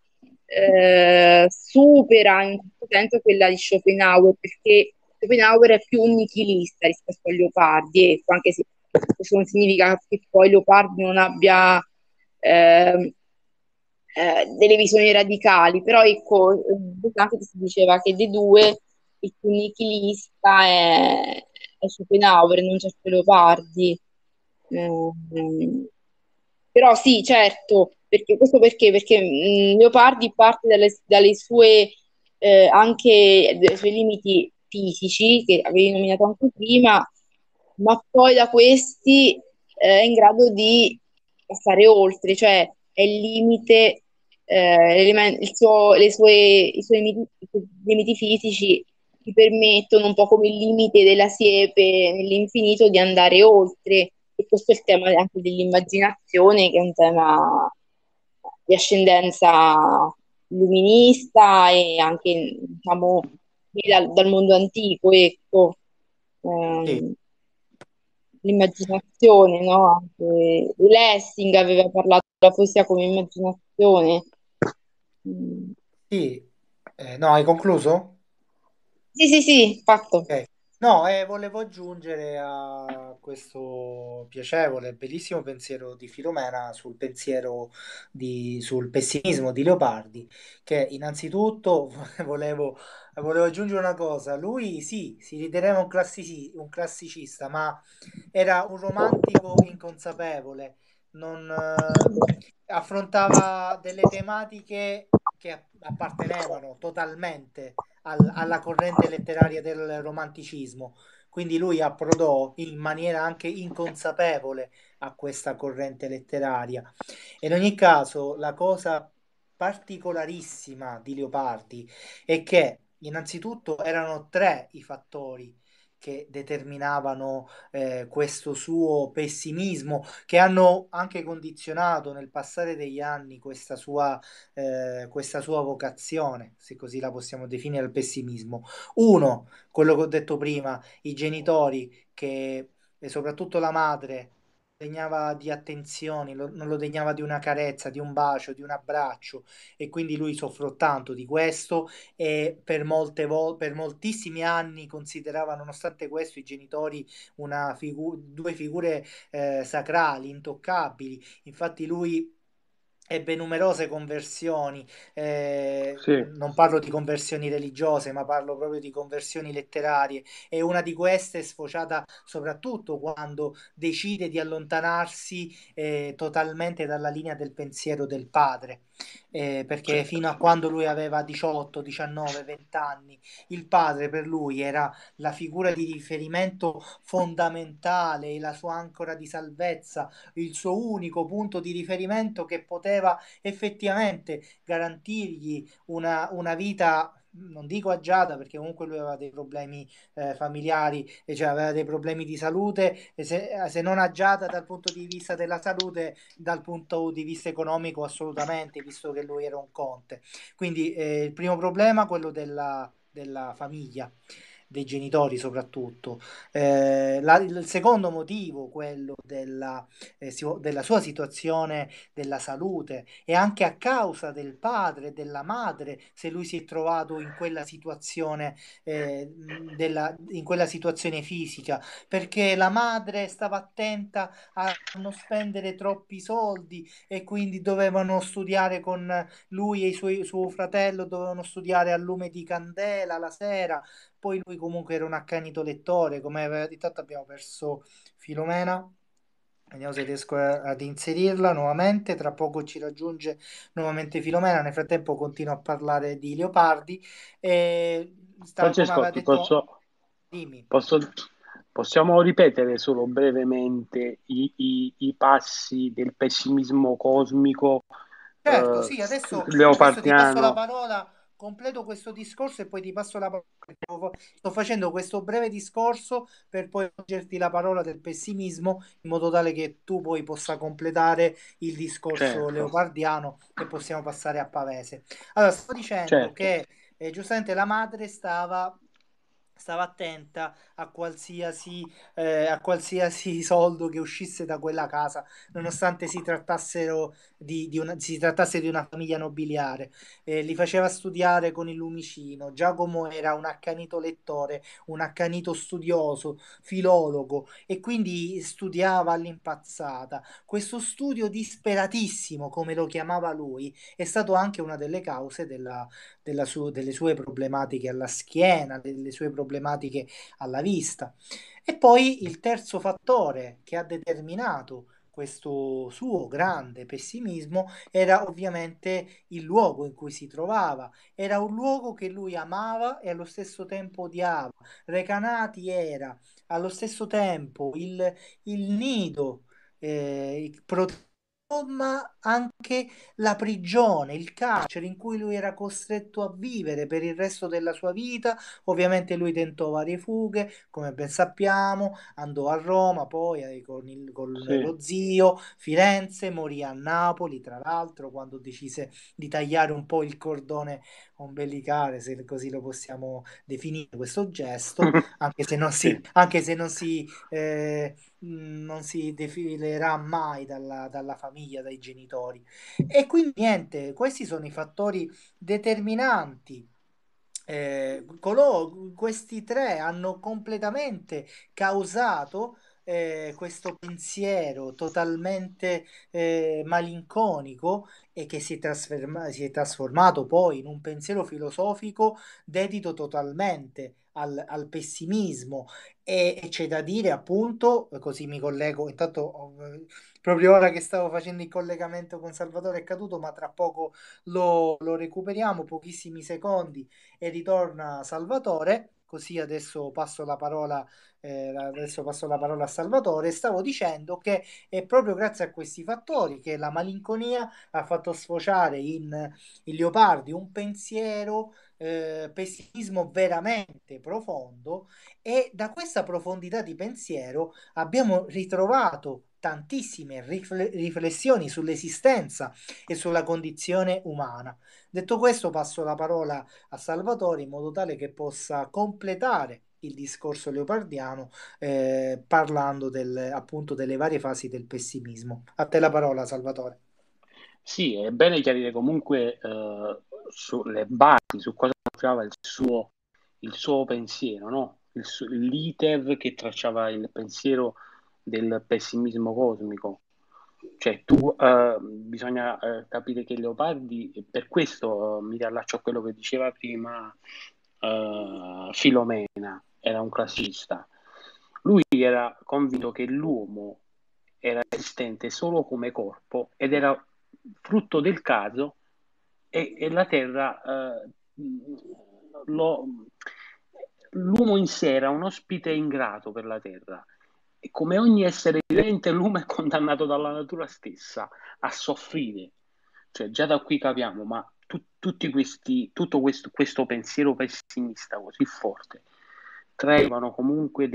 supera in questo senso quella di Schopenhauer, perché Schopenhauer è più un nichilista rispetto a Leopardi, ecco, anche se questo non significa che poi Leopardi non abbia ehm, delle visioni radicali, però ecco, anche si diceva che dei due il più nichilista è Schopenhauer, non certo Leopardi. Mm, però sì, certo, perché, questo perché? Perché Leopardi parte dalle sue, anche dai suoi limiti fisici che avevi nominato anche prima, ma poi da questi è in grado di passare oltre, cioè è il limite, i suoi limiti fisici ti permettono, un po' come il limite della siepe nell'infinito, di andare oltre. E questo è il tema anche dell'immaginazione, che è un tema di ascendenza illuminista e anche, diciamo, dal mondo antico, ecco. Sì, Ehm, L'immaginazione, no? Anche Lessing aveva parlato della poesia come immaginazione. Mm. sì. No, hai concluso? Sì, sì, sì, fatto. Ok. No, volevo aggiungere a questo piacevole, bellissimo pensiero di Filomena sul sul pessimismo di Leopardi, che innanzitutto volevo aggiungere una cosa. Lui sì, si riteneva un classicista, ma era un romantico inconsapevole, non affrontava delle tematiche che appartenevano totalmente alla corrente letteraria del romanticismo. Quindi lui approdò in maniera anche inconsapevole a questa corrente letteraria. In ogni caso, la cosa particolarissima di Leopardi è che innanzitutto erano tre i fattori che determinavano questo suo pessimismo, che hanno anche condizionato nel passare degli anni questa sua vocazione, se così la possiamo definire, il pessimismo. Uno, quello che ho detto prima, i genitori che, e soprattutto la madre, degnava di attenzioni, non lo degnava di una carezza, di un bacio, di un abbraccio, e quindi lui soffrò tanto di questo e per moltissimi anni considerava, nonostante questo, i genitori due figure sacrali, intoccabili. Infatti lui ebbe numerose conversioni, Sì, non parlo di conversioni religiose, ma parlo proprio di conversioni letterarie, e una di queste è sfociata soprattutto quando decide di allontanarsi totalmente dalla linea del pensiero del padre. Perché certo. fino a quando lui aveva 18, 19, 20 anni, il padre per lui era la figura di riferimento fondamentale, la sua ancora di salvezza, il suo unico punto di riferimento che poteva effettivamente garantirgli una vita, non dico agiata, perché comunque lui aveva dei problemi familiari, e cioè aveva dei problemi di salute, e se non agiata dal punto di vista della salute, dal punto di vista economico assolutamente, visto che lui era un conte. Quindi il primo problema, quello della famiglia, dei genitori soprattutto. Il secondo motivo, quello della sua situazione della salute, e anche a causa del padre e della madre, se lui si è trovato in quella situazione, in quella situazione fisica, perché la madre stava attenta a non spendere troppi soldi, e quindi dovevano studiare con lui e suo fratello, dovevano studiare a lume di candela la sera. Poi lui comunque era un accanito lettore, come aveva detto, abbiamo perso Filomena. Vediamo se riesco ad inserirla nuovamente. Tra poco ci raggiunge nuovamente Filomena. Nel frattempo continuo a parlare di Leopardi. E come Francesco, aveva detto, dimmi. posso- possiamo ripetere solo brevemente i passi del pessimismo cosmico Certo, sì, adesso ti passo la leopardiano? parola, completo questo discorso e poi ti passo la parola. Sto facendo questo breve discorso per poi aggiungerti la parola del pessimismo, in modo tale che tu poi possa completare il discorso Certo, leopardiano e possiamo passare a Pavese. Allora, sto dicendo certo, che giustamente la madre stava attenta a qualsiasi soldo che uscisse da quella casa, nonostante si trattasse di una famiglia nobiliare. Li faceva studiare con il lumicino. Giacomo era un accanito lettore, un accanito studioso, filologo, e quindi studiava all'impazzata. Questo studio disperatissimo, come lo chiamava lui, è stato anche una delle cause delle sue problematiche alla schiena, delle sue problematiche alla vista. E poi il terzo fattore che ha determinato questo suo grande pessimismo era ovviamente il luogo in cui si trovava. Era un luogo che lui amava e allo stesso tempo odiava. Recanati era allo stesso tempo il nido, ma anche la prigione, il carcere in cui lui era costretto a vivere per il resto della sua vita. Ovviamente lui tentò varie fughe, come ben sappiamo, andò a Roma, poi con Sì. lo zio, Firenze, morì a Napoli, tra l'altro, quando decise di tagliare un po' il cordone ombelicale, se così lo possiamo definire, questo gesto, Sì. anche se non si defilerà mai dalla famiglia, dai genitori. E quindi niente, questi sono i fattori determinanti. Questi tre hanno completamente causato questo pensiero totalmente malinconico e che si è trasformato poi in un pensiero filosofico dedito totalmente al pessimismo. E c'è da dire, appunto, così mi collego, intanto proprio ora che stavo facendo il collegamento con Salvatore è caduto, ma tra poco lo recuperiamo, pochissimi secondi e ritorna Salvatore. Così adesso passo la parola a Salvatore. Stavo dicendo che è proprio grazie a questi fattori che la malinconia ha fatto sfociare in Leopardi un pensiero, pessimismo veramente profondo, e da questa profondità di pensiero abbiamo ritrovato tantissime riflessioni sull'esistenza e sulla condizione umana. Detto questo, passo la parola a Salvatore in modo tale che possa completare il discorso leopardiano, parlando appunto delle varie fasi del pessimismo. A te la parola, Salvatore. Sì, è bene chiarire comunque sulle basi, su cosa tracciava il suo pensiero, no? L'iter che tracciava il pensiero del pessimismo cosmico. Cioè, bisogna capire che Leopardi, e per questo mi riallaccio a quello che diceva prima Filomena, era un classista. Lui era convinto che l'uomo era esistente solo come corpo ed era frutto del caso e la Terra, lo- l'uomo in sé era un ospite ingrato per la Terra. E come ogni essere vivente, l'uomo è condannato dalla natura stessa a soffrire. Cioè, già da qui capiamo, ma tutto questo pensiero pessimista così forte traevano comunque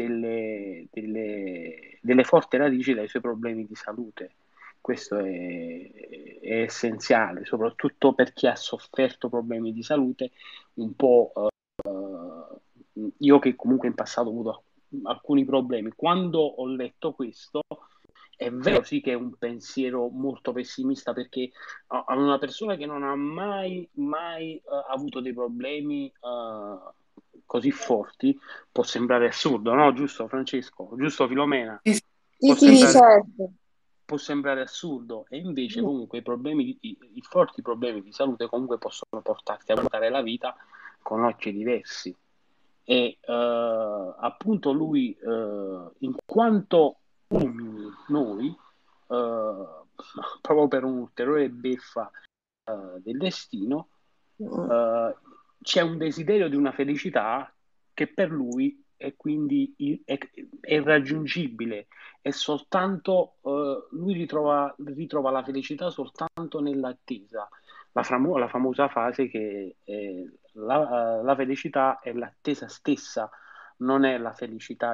delle forti radici dai suoi problemi di salute. Questo è essenziale, soprattutto per chi ha sofferto problemi di salute, un po' io che comunque in passato ho avuto alcuni problemi. Quando ho letto questo, è vero sì che è un pensiero molto pessimista perché a una persona che non ha mai avuto dei problemi così forti può sembrare assurdo, no? Giusto Francesco? Giusto Filomena? Sì, sì. Sì, Può sì, sembrare, certo. può sembrare assurdo e invece comunque i forti problemi di salute comunque possono portarti a guardare la vita con occhi diversi. E appunto lui, in quanto uomini, noi, proprio per un'ulteriore beffa del destino, eh, c'è un desiderio di una felicità che per lui è quindi è irraggiungibile, è soltanto lui ritrova la felicità soltanto nell'attesa, la famosa fase che la felicità è l'attesa stessa, non è la felicità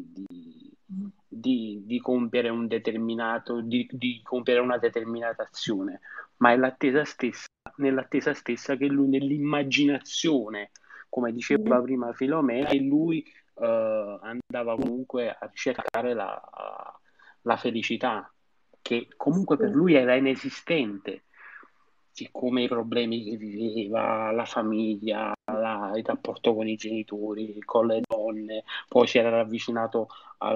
di compiere di compiere una determinata azione, ma è l'attesa stessa, nell'attesa stessa che lui nell'immaginazione, come diceva prima Filomena, e lui andava comunque a ricercare la felicità, che comunque per lui era inesistente, siccome i problemi che viveva, la famiglia, il rapporto con i genitori, con le donne, poi si era avvicinato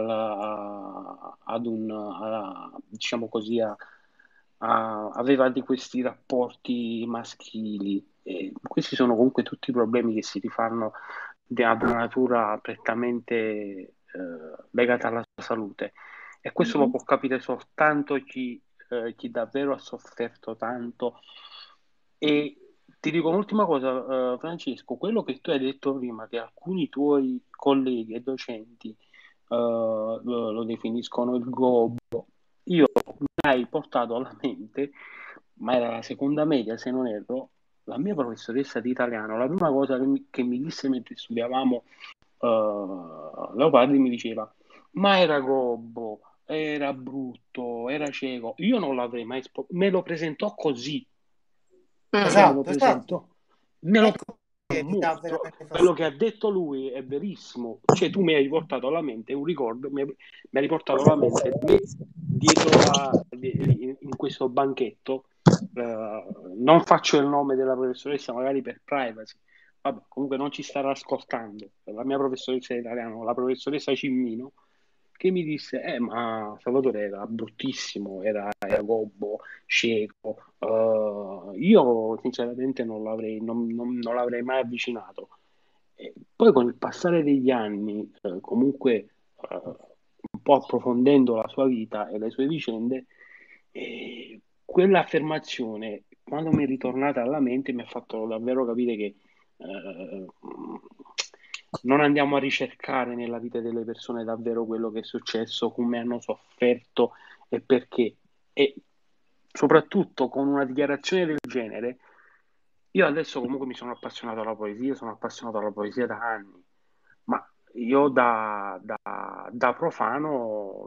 diciamo così, aveva di questi rapporti maschili. E questi sono comunque tutti i problemi che si rifanno ad una natura prettamente legata alla salute. E questo lo può capire soltanto chi davvero ha sofferto tanto. E ti dico un'ultima cosa, Francesco, quello che tu hai detto prima, che alcuni tuoi colleghi e docenti lo definiscono il gobbo, io mi hai portato alla mente, ma era la seconda media se non erro, la mia professoressa di italiano, la prima cosa che mi disse mentre studiavamo Leopardi mi diceva, ma era gobbo, era brutto, era cieco. Io non l'avrei mai me lo presentò così, cioè me lo Mm. Esatto. presentò, me lo Ecco che presentò ti dà molto. veramente Quello che ha fastidio. detto lui è verissimo, cioè tu mi hai riportato alla mente un ricordo, mi hai riportato alla mente me dietro in questo banchetto, non faccio il nome della professoressa magari per privacy, vabbè, comunque non ci starà ascoltando, la mia professoressa di italiano, la professoressa Cimmino, che mi disse, ma Salvatore era bruttissimo, era gobbo, cieco, io sinceramente non l'avrei mai avvicinato. E poi con il passare degli anni, comunque un po' approfondendo la sua vita e le sue vicende, quell'affermazione, quando mi è ritornata alla mente, mi ha fatto davvero capire che eh, non andiamo a ricercare nella vita delle persone davvero quello che è successo, come hanno sofferto e perché. E soprattutto con una dichiarazione del genere, io adesso comunque mi sono appassionato alla poesia da anni, ma io da profano,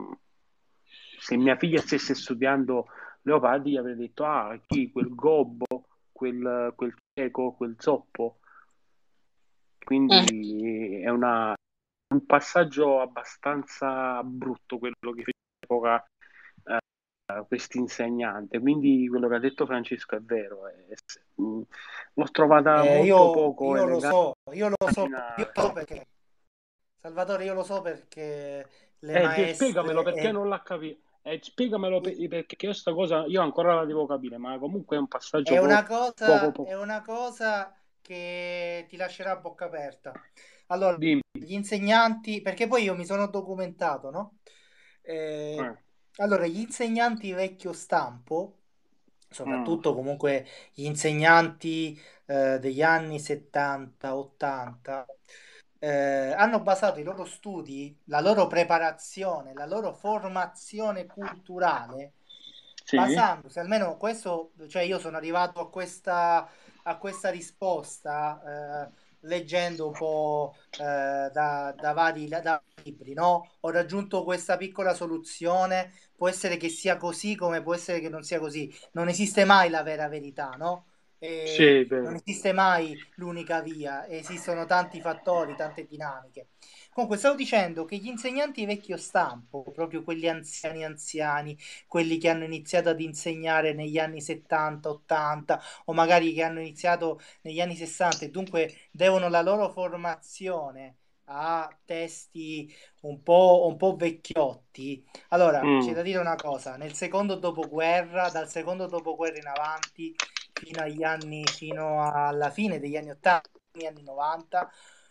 se mia figlia stesse studiando Leopardi, gli avrei detto, ah, chi, quel gobbo, quel cieco, quel zoppo. Mm. Quindi è un passaggio abbastanza brutto quello che fece all'epoca questo insegnante. Quindi quello che ha detto Francesco è vero. L'ho trovata molto poco Io lo elegante. so, io lo so perché, Salvatore, io lo so perché le Spiegamelo maestre, perché non l'ha capito. Spiegamelo perché io sta cosa io ancora la devo capire, ma comunque è un passaggio poco è poco. una cosa che ti lascerà a bocca aperta. Allora, Dimmi. gli insegnanti, perché poi io mi sono documentato, no? Eh, Eh, allora, gli insegnanti vecchio stampo, mm, soprattutto comunque gli insegnanti degli anni 70-80, hanno basato i loro studi, la loro preparazione, la loro formazione culturale, sì, basandosi, almeno questo, cioè io sono arrivato a questa risposta leggendo un po' da vari libri, no? Ho raggiunto questa piccola soluzione, può essere che sia così come può essere che non sia così, non esiste mai la vera verità, no? sì, E è non vero. esiste mai l'unica via, esistono tanti fattori, tante dinamiche. Comunque, stavo dicendo che gli insegnanti vecchio stampo, proprio quelli anziani anziani, quelli che hanno iniziato ad insegnare negli anni 70, 80 o magari che hanno iniziato negli anni 60 e dunque devono la loro formazione a testi un po' vecchiotti. Allora, c'è Mm, da dire una cosa, nel secondo dopoguerra, dal secondo dopoguerra in avanti, fino alla fine degli anni 80, anni 90,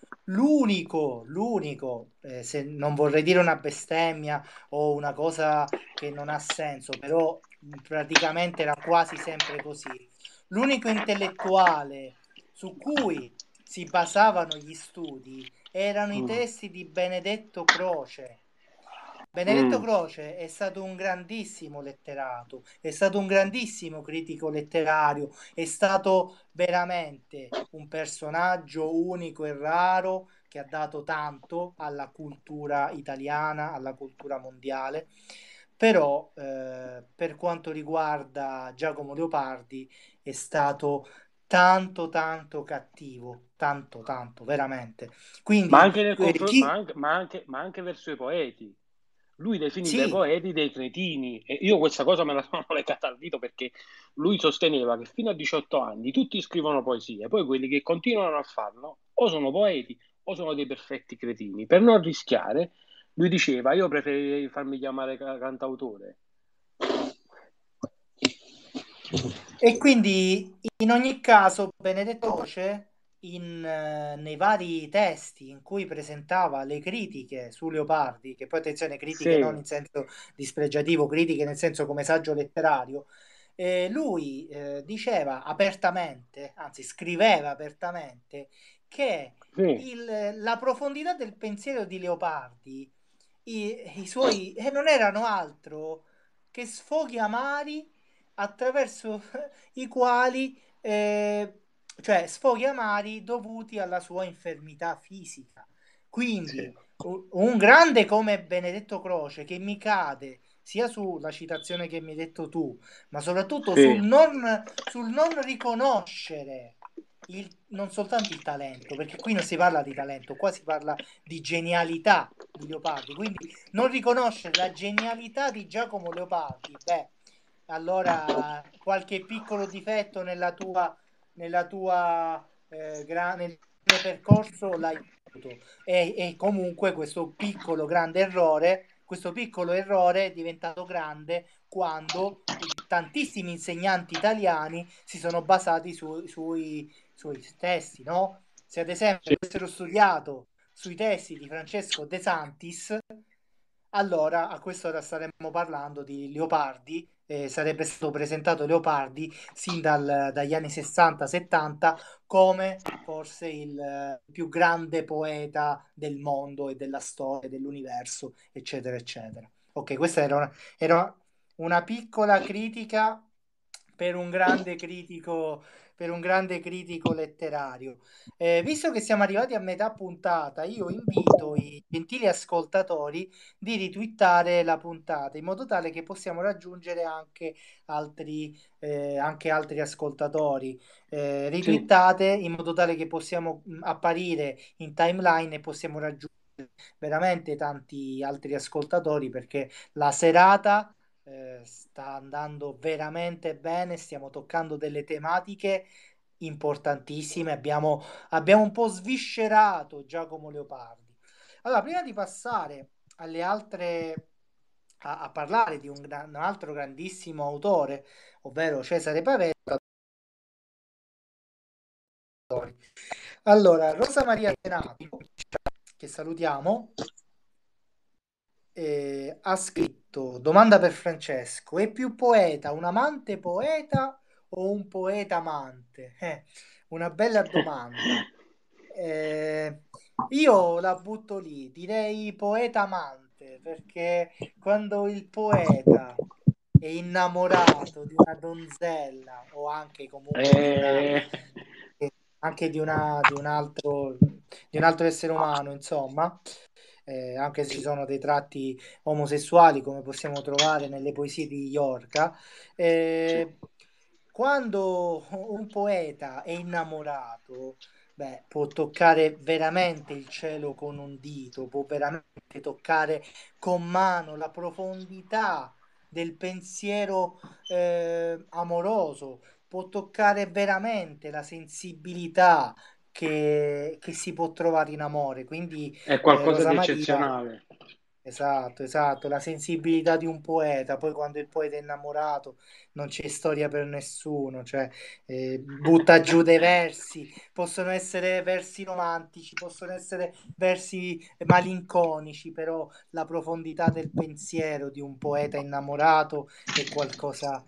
se non vorrei dire una bestemmia o una cosa che non ha senso, però praticamente era quasi sempre così. L'unico intellettuale su cui si basavano gli studi erano i mm, testi di Benedetto Croce. Benedetto mm, Croce è stato un grandissimo letterato, è stato un grandissimo critico letterario, è stato veramente un personaggio unico e raro che ha dato tanto alla cultura italiana, alla cultura mondiale. Però per quanto riguarda Giacomo Leopardi è stato tanto cattivo, tanto veramente. Ma Quindi anche nel chi ma anche verso i poeti. Lui definiva i sì, poeti dei cretini e io questa cosa me la sono legata al dito perché lui sosteneva che fino a 18 anni tutti scrivono poesie, poi quelli che continuano a farlo o sono poeti o sono dei perfetti cretini. Per non rischiare, lui diceva io preferirei farmi chiamare cantautore. e quindi in ogni caso Benedetto Croce nei vari testi in cui presentava le critiche su Leopardi, che poi attenzione, critiche non Sì, in senso dispregiativo, critiche nel senso come saggio letterario, lui diceva apertamente, anzi scriveva apertamente, che sì, la profondità del pensiero di Leopardi, i suoi, non erano altro che sfoghi amari attraverso i quali, cioè sfoghi amari dovuti alla sua infermità fisica. sì, Quindi un grande come Benedetto Croce che mi cade sia sulla citazione che mi hai detto tu, ma soprattutto sì, sul non riconoscere non soltanto il talento, perché qui non si parla di talento, qua si parla di genialità di Leopardi. Quindi non riconoscere la genialità di Giacomo Leopardi, beh, allora qualche piccolo difetto nel percorso l'hai avuto. E comunque questo piccolo errore è diventato grande quando tantissimi insegnanti italiani si sono basati sui testi, no? Se ad esempio sì. avessero studiato sui testi di Francesco De Santis, allora a quest'ora staremmo parlando di Leopardi, sarebbe stato presentato Leopardi dagli anni 60-70 come forse il più grande poeta del mondo e della storia, dell'universo, eccetera, eccetera. Ok, questa era una piccola critica per un grande critico, per un grande critico letterario. Visto che siamo arrivati a metà puntata, io invito i gentili ascoltatori di ritwittare la puntata in modo tale che possiamo raggiungere anche altri ascoltatori. Sì. Ritwittate in modo tale che possiamo apparire in timeline e possiamo raggiungere veramente tanti altri ascoltatori perché la serata sta andando veramente bene, stiamo toccando delle tematiche importantissime, abbiamo un po' sviscerato Giacomo Leopardi. Allora, prima di passare alle altre, a parlare di un altro grandissimo autore, ovvero Cesare Pavetta, allora, Rosa Maria Tenato, che salutiamo, ha scritto, domanda per Francesco, è più poeta un amante poeta o un poeta amante? Una bella domanda. Eh, io la butto lì, direi poeta amante, perché quando il poeta è innamorato di una donzella o anche comunque Eh, di un altro essere umano, insomma, anche se ci sono dei tratti omosessuali come possiamo trovare nelle poesie di Yorka, eh, quando un poeta è innamorato, beh, può toccare veramente il cielo con un dito, può veramente toccare con mano la profondità del pensiero amoroso, può toccare veramente la sensibilità che si può trovare in amore. Quindi, è qualcosa Rosa di Maria, eccezionale. esatto, esatto, la sensibilità di un poeta. Poi, quando il poeta è innamorato, non c'è storia per nessuno, cioè butta giù dei versi. Possono essere versi romantici, possono essere versi malinconici, però la profondità del pensiero di un poeta innamorato è qualcosa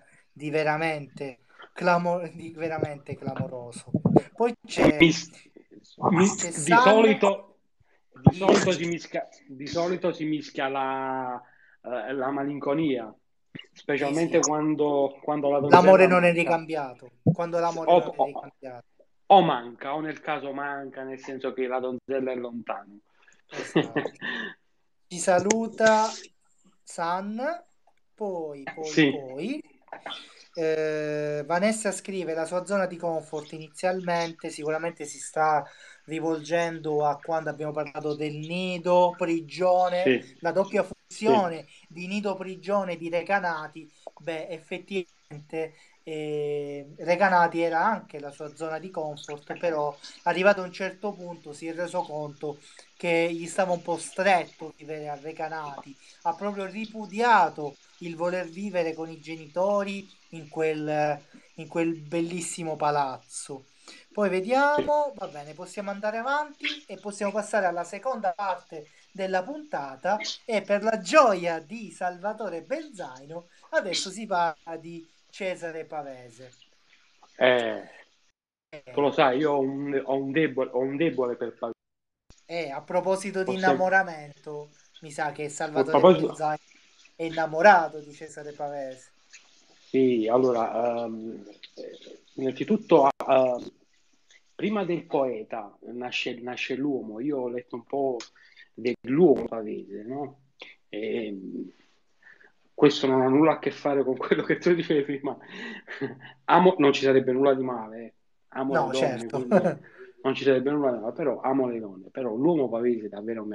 di veramente clamoroso. Poi Mi- c'è di San, solito, dimmi, di solito si mischia la malinconia, sì, specialmente sì, quando la l'amore donzella non è manca. ricambiato, quando l'amore O, non è o- ricambiato. o manca, o nel caso manca, nel senso che la donzella è lontano. Esatto. Ci saluta San, poi, poi, Sì, poi. Vanessa scrive la sua zona di comfort inizialmente sicuramente si sta rivolgendo a quando abbiamo parlato del nido prigione, sì, la doppia sì. funzione di nido prigione di Recanati. Beh, effettivamente Recanati era anche la sua zona di comfort, però arrivato a un certo punto si è reso conto che gli stava un po' stretto vivere a Recanati, ha proprio ripudiato il voler vivere con i genitori in quel bellissimo palazzo. Poi Sì. vediamo, va bene, possiamo andare avanti e possiamo passare alla seconda parte della puntata e per la gioia di Salvatore Benzaino adesso si parla di Cesare Pavese. Eh, tu lo Eh, sai, io ho un debole per a proposito di Pavese. innamoramento, mi sa che A Salvatore proposito, Benzaino è innamorato di Cesare Pavese. sì, allora, innanzitutto, prima del poeta nasce l'uomo. Io ho letto un po' dell'uomo pavese, no? E, questo non ha nulla a che fare con quello che tu dicevi prima. Non ci sarebbe nulla di male, eh. Amo le No, donne, certo. quindi non ci sarebbe nulla di male, però amo le donne. Però l'uomo pavese davvero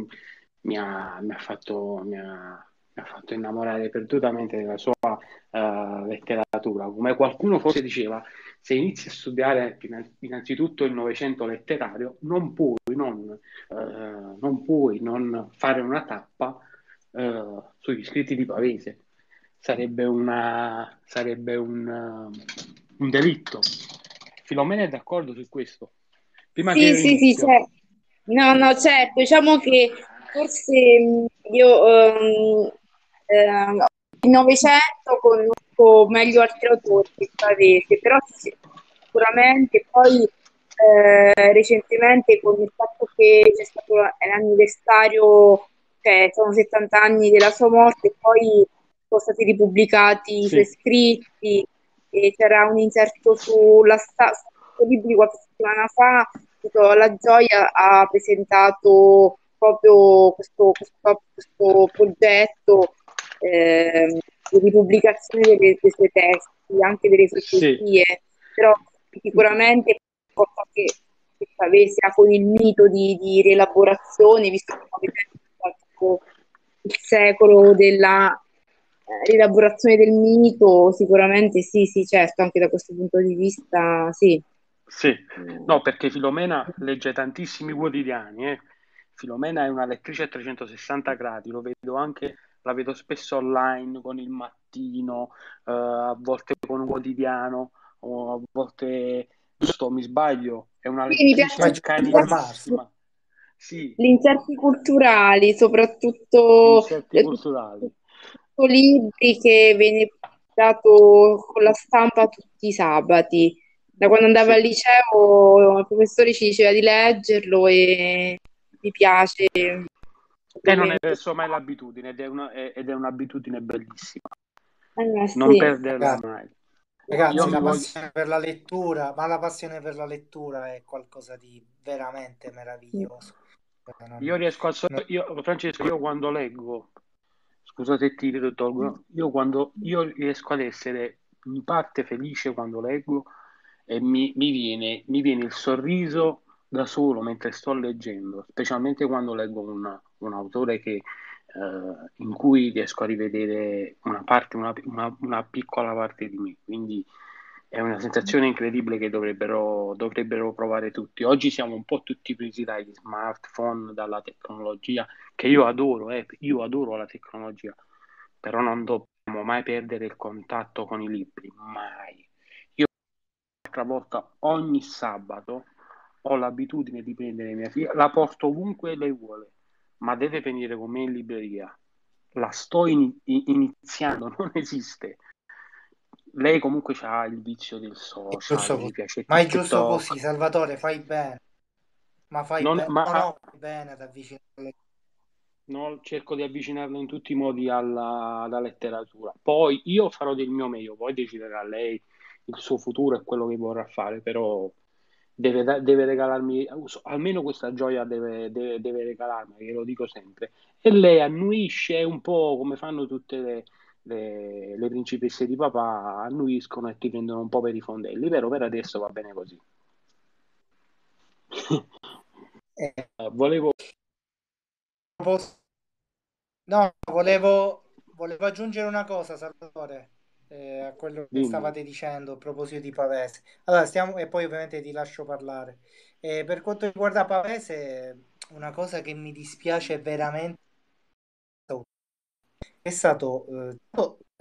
mi ha fatto innamorare perdutamente della sua letteratura. Come qualcuno forse diceva, se inizi a studiare innanzitutto il Novecento letterario, non puoi non fare una tappa sugli scritti di Pavese. Sarebbe un delitto. Filomena è d'accordo su questo. Prima che Sì, io sì, sì, inizio. certo. No, no, certo, diciamo che forse io il Novecento conosco meglio altri autori del Pavese, però sicuramente poi recentemente con il fatto che c'è stato l'anniversario, cioè sono 70 anni della sua morte, e poi sono stati ripubblicati i suoi Sì, scritti e c'era un inserto su libri di qualche settimana fa. La Gioia ha presentato proprio questo progetto di ripubblicazione dei suoi testi, anche delle sue sì, poesie, però sicuramente porta che sia con il mito di rielaborazione, visto che stiamo vivendo il secolo della rielaborazione del mito, sicuramente sì, sì, certo, anche da questo punto di vista, sì. sì. Mm. No, perché Filomena legge tantissimi quotidiani, eh. Filomena è una lettrice a 360 gradi, la vedo spesso online con il Mattino, a volte con un quotidiano, o a volte, giusto, mi sbaglio, è una Sì, mi lettrice Ma è piace giusto informarsi. accanitissima. Sì, gli inserti culturali, gli soprattutto inserti culturali. libri che viene dato con la stampa tutti i sabati. Da quando andavo Sì. al liceo, il professore ci diceva di leggerlo e mi piace E non hai ovviamente. perso mai l'abitudine ed è un'abitudine bellissima. Non Sì. perderla Ragazzi, mai. Io ragazzi, mi la voglio. passione per la lettura, ma la passione per la lettura è qualcosa di veramente meraviglioso. Io riesco a. Non- Francesco, io quando leggo, scusa se ti tolgo, io riesco ad essere in parte felice quando leggo e mi viene il sorriso da solo mentre sto leggendo, specialmente quando leggo un autore in cui riesco a rivedere una piccola parte di me. Quindi è una sensazione incredibile che dovrebbero provare tutti. Oggi siamo un po' tutti presi dagli smartphone, dalla tecnologia, che io adoro la tecnologia, però non dobbiamo mai perdere il contatto con i libri, mai. Io l'altra volta, ogni sabato, ho l'abitudine di prendere mia figlia, la porto ovunque lei vuole, ma deve venire con me in libreria. La sto iniziando, non esiste. Lei comunque ha il vizio del è social, giusto gli così. piace Ma è giusto così, TikTok. Salvatore, fai bene. Ma fai Non- bene. ma No, no, fai bene ad avvicinarle. no, cerco di avvicinarlo in tutti i modi alla letteratura. Poi io farò del mio meglio, poi deciderà lei il suo futuro e quello che vorrà fare, però deve regalarmi, almeno questa gioia deve regalarmi, glielo dico sempre. E lei annuisce un po' come fanno tutte le principesse di papà, annuiscono e ti prendono un po' per i fondelli, però per adesso va bene così. Eh, Volevo. posso- No, volevo aggiungere una cosa, Salvatore, a quello che Dimmi. stavate dicendo a proposito di Pavese. Allora, e poi ovviamente ti lascio parlare. Per quanto riguarda Pavese, una cosa che mi dispiace veramente è stato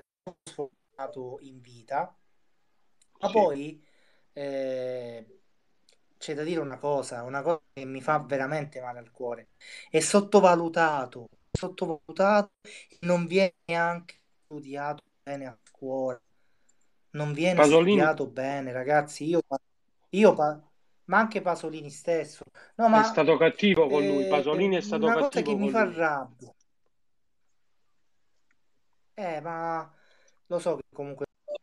sfortunato in vita, ma Sì, poi eh, c'è da dire una cosa che mi fa veramente male al cuore. È sottovalutato, e non viene neanche studiato bene a scuola. Non viene Pasolini studiato bene, ragazzi. Io ma anche Pasolini stesso. No, è ma stato cattivo con lui, Pasolini è stato una cosa che cattivo mi con fa lui. rabbia. Ma lo so che comunque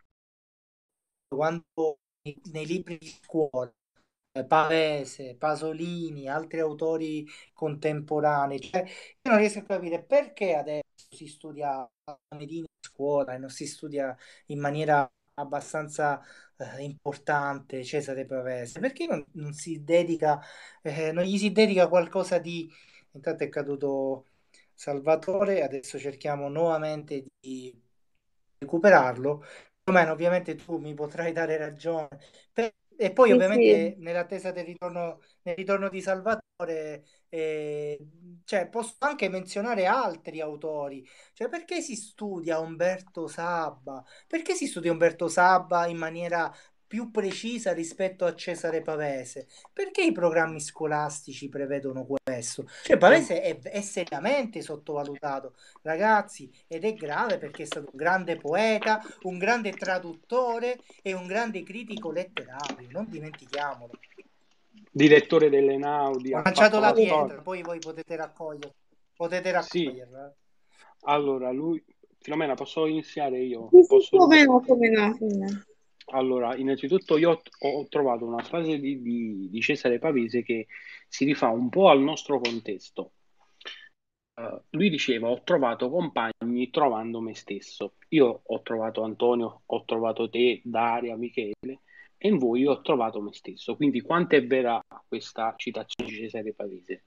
quando nei libri di scuola, Pavese, Pasolini, altri autori contemporanei, cioè, io non riesco a capire perché adesso si studia a Medina a scuola e non si studia in maniera abbastanza importante Cesare Pavese, perché non si dedica, non gli si dedica qualcosa di... Intanto è caduto Salvatore, adesso cerchiamo nuovamente di recuperarlo. Romano, ovviamente tu mi potrai dare ragione. E poi Sì, sì. ovviamente nell'attesa del ritorno di Salvatore, cioè, posso anche menzionare altri autori. Cioè, perché si studia Umberto Sabba? Perché si studia Umberto Sabba in maniera più precisa rispetto a Cesare Pavese? Perché i programmi scolastici prevedono questo? Cioè, Eh, Pavese è seriamente sottovalutato, ragazzi, ed è grave perché è stato un grande poeta, un grande traduttore e un grande critico letterario, non dimentichiamolo. Direttore dell'Enaudi, Ho ha lanciato fatto la la storia. pietra, poi voi potete raccoglierla. Potete Sì, raccoglierla. allora lui, Filomena, posso iniziare io? Sì, sì, Posso come dire? no, come no, come no. Allora, innanzitutto io ho trovato una frase di Cesare Pavese che si rifà un po' al nostro contesto. Lui diceva: Ho trovato compagni trovando me stesso. Io ho trovato Antonio, ho trovato te, Daria, Michele, e in voi ho trovato me stesso. Quindi, quanto è vera questa citazione di Cesare Pavese?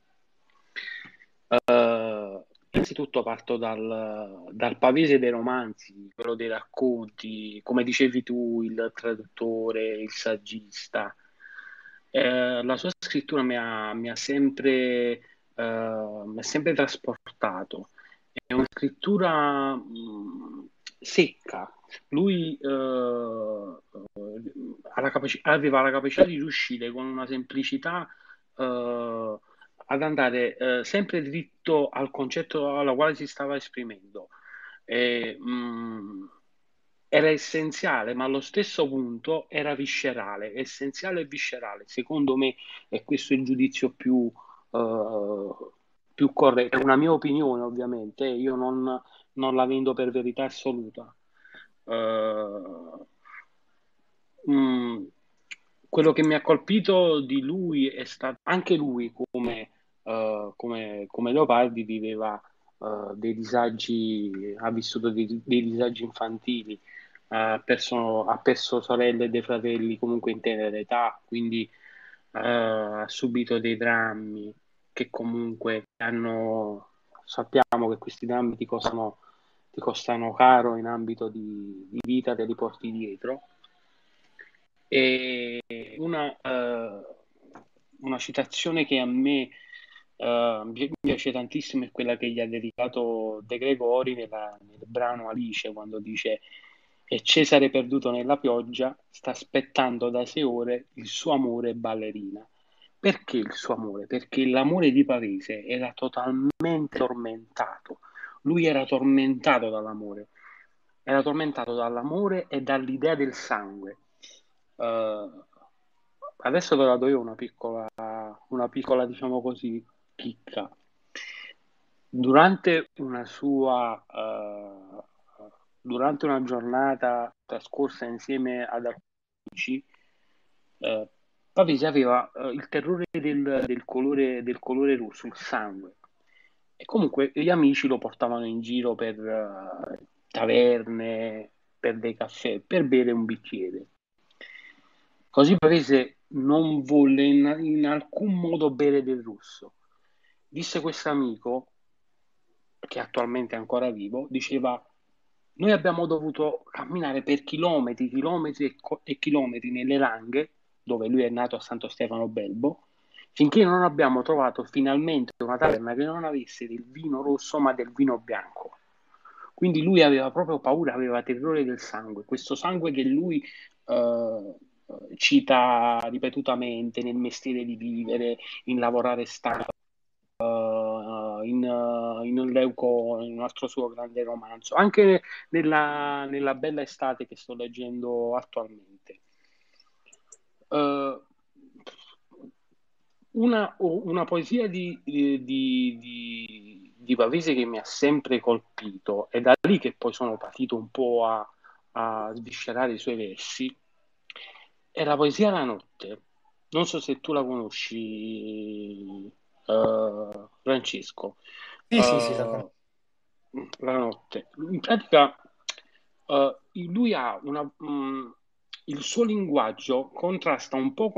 Innanzitutto parto dal Pavese dei romanzi, quello dei racconti, come dicevi tu, il traduttore, il saggista. La sua scrittura mi ha sempre trasportato. È una scrittura secca. Lui aveva la capacità di riuscire con una semplicità ad andare sempre dritto al concetto alla quale si stava esprimendo. E, era essenziale, ma allo stesso punto era viscerale, essenziale e viscerale. Secondo me, e questo è il giudizio eh, più corretto, è una mia opinione ovviamente, io non la vendo per verità assoluta. Eh, mm, Quello che mi ha colpito di lui è stato anche lui, come Leopardi, viveva dei disagi, ha vissuto dei disagi infantili, ha perso sorelle e dei fratelli comunque in tenera età, quindi ha subito dei drammi che comunque sappiamo che questi drammi ti costano caro in ambito di vita, te li porti dietro. E una citazione che a me mi piace tantissimo è quella che gli ha dedicato De Gregori nel brano Alice, quando dice: E Cesare perduto nella pioggia sta aspettando da 6 ore il suo amore ballerina. Perché il suo amore? Perché l'amore di Pavese era totalmente tormentato. Lui era tormentato dall'amore e dall'idea del sangue. Eh, Adesso ve la do io diciamo così, chicca. Durante durante una giornata trascorsa insieme ad amici, eh, Pavese aveva il terrore del colore rosso, il sangue. E comunque gli amici lo portavano in giro per taverne, per dei caffè, per bere un bicchiere. Così Pavese non volle in alcun modo bere del rosso. Disse questo amico, che attualmente è ancora vivo, diceva: Noi abbiamo dovuto camminare per chilometri, chilometri e chilometri nelle Langhe, dove lui è nato a Santo Stefano Belbo, finché non abbiamo trovato finalmente una taverna che non avesse del vino rosso ma del vino bianco. Quindi lui aveva proprio paura, aveva terrore del sangue, questo sangue che lui cita ripetutamente nel mestiere di vivere, in lavorare stanco, in un Leuco, in un altro suo grande romanzo, anche nella Bella estate che sto leggendo attualmente. Una poesia di Pavese che mi ha sempre colpito, e da lì che poi sono partito un po' a sviscerare i suoi versi, è la poesia La notte. Non so se tu la conosci, Francesco. Sì, la conosco. La notte. In pratica, lui ha il suo linguaggio contrasta un po'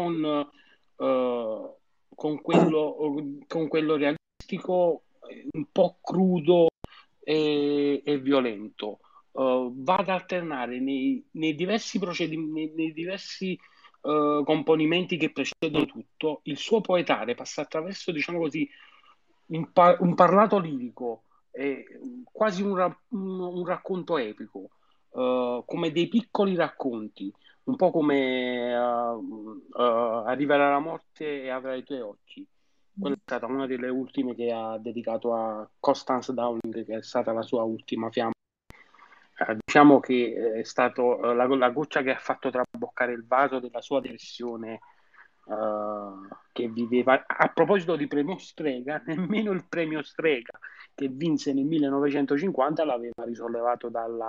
con quello realistico, un po' crudo e violento. Va ad alternare nei diversi nei diversi componimenti che precedono tutto. Il suo poetare passa attraverso, diciamo così, un parlato lirico, quasi un racconto epico, come dei piccoli racconti, un po' come Arriverà la morte e avrai i tuoi occhi. Quella è stata una delle ultime che ha dedicato a Constance Dowling, che è stata la sua ultima fiamma. Diciamo che è stato la goccia che ha fatto traboccare il vaso della sua depressione, che viveva. A proposito di premio Strega, nemmeno il premio Strega che vinse nel 1950 l'aveva risollevato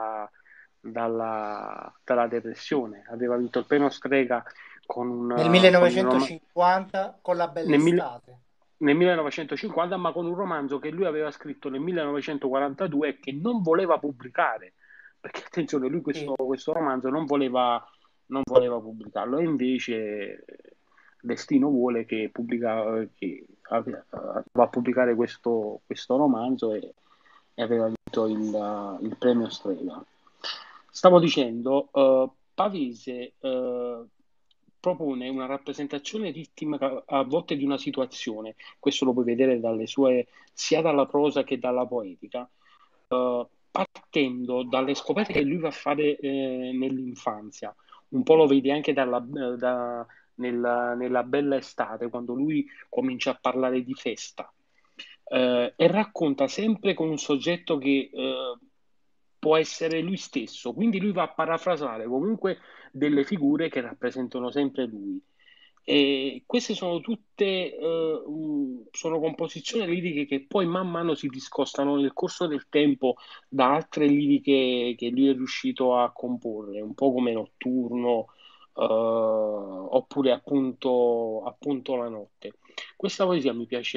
dalla depressione. Aveva vinto il premio Strega Nel con il 1950 con la bella nel, estate. nel 1950, ma con un romanzo che lui aveva scritto nel 1942 e che non voleva pubblicare, perché attenzione, lui Sì. questo romanzo non voleva pubblicarlo, e invece destino vuole che va a pubblicare questo romanzo, e aveva vinto il premio Strega. Stavo dicendo, Pavese propone una rappresentazione ritmica a volte di una situazione. Questo lo puoi vedere sia dalla prosa che dalla poetica, partendo dalle scoperte che lui va a fare nell'infanzia. Un po' lo vedi anche nella Bella estate, quando lui comincia a parlare di festa, e racconta sempre con un soggetto che può essere lui stesso, quindi lui va a parafrasare comunque delle figure che rappresentano sempre lui. E queste sono tutte sono composizioni liriche che poi man mano si discostano nel corso del tempo da altre liriche che lui è riuscito a comporre, un po' come Notturno, oppure appunto La notte. Questa poesia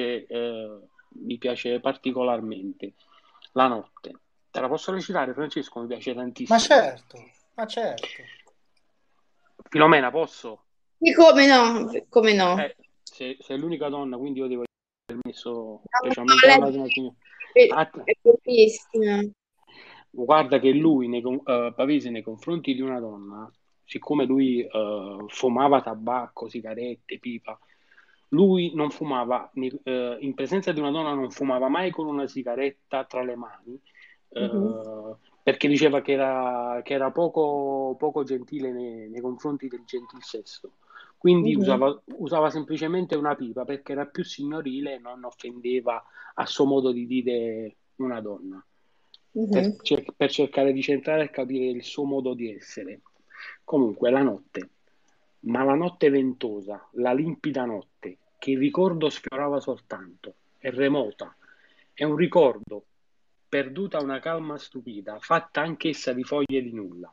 mi piace particolarmente. La notte. Te la posso recitare, Francesco? Mi piace Ma tantissimo. certo, ma certo. Filomena, posso? Sì, come no, come no. Sei l'unica donna, quindi io devo aver permesso, No, specialmente no, alla una signora. è bellissima. Guarda che lui, Pavese, nei confronti di una donna, siccome lui fumava tabacco, sigarette, pipa, lui non fumava, in presenza di una donna non fumava mai con una sigaretta tra le mani, Mhm, perché diceva che era poco gentile nei confronti del gentil sesso. Quindi mhm, usava semplicemente una pipa perché era più signorile e non offendeva, a suo modo di dire, una donna, per, mhm. per cercare di centrare e capire il suo modo di essere. Comunque, la notte, ma la notte ventosa, la limpida notte, che il ricordo sfiorava soltanto, è remota, è un ricordo, perduta una calma stupida, fatta anch'essa di foglie di nulla.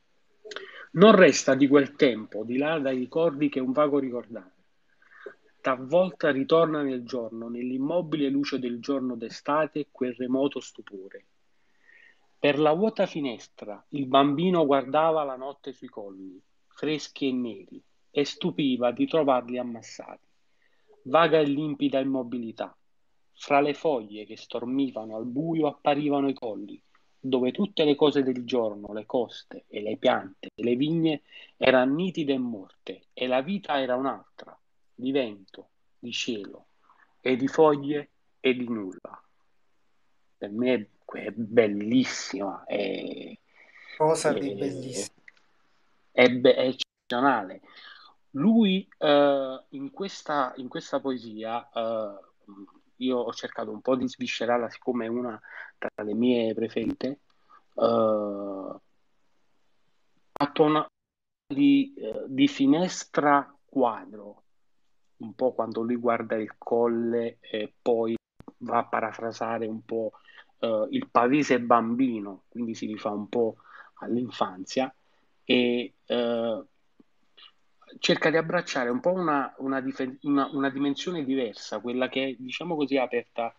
Non resta di quel tempo, di là dai ricordi, che un vago ricordare. Talvolta ritorna nel giorno, nell'immobile luce del giorno d'estate, quel remoto stupore. Per la vuota finestra il bambino guardava la notte sui colli, freschi e neri, e stupiva di trovarli ammassati. Vaga e limpida immobilità. Fra le foglie che stormivano al buio apparivano i colli, dove tutte le cose del giorno, le coste e le piante e le vigne, erano nitide e morte, e la vita era un'altra, di vento, di cielo, e di foglie e di nulla. Per me è bellissima, Cosa di è- bellissimo. è eccezionale. Lui in questa poesia, io ho cercato un po' di sviscerarla, siccome è una tra le mie preferite, ha fatto una di finestra quadro, un po' quando lui guarda il colle e poi va a parafrasare un po' il Pavese bambino, quindi si rifà un po' all'infanzia e cerca di abbracciare un po' una dimensione diversa, quella che è, diciamo così, aperta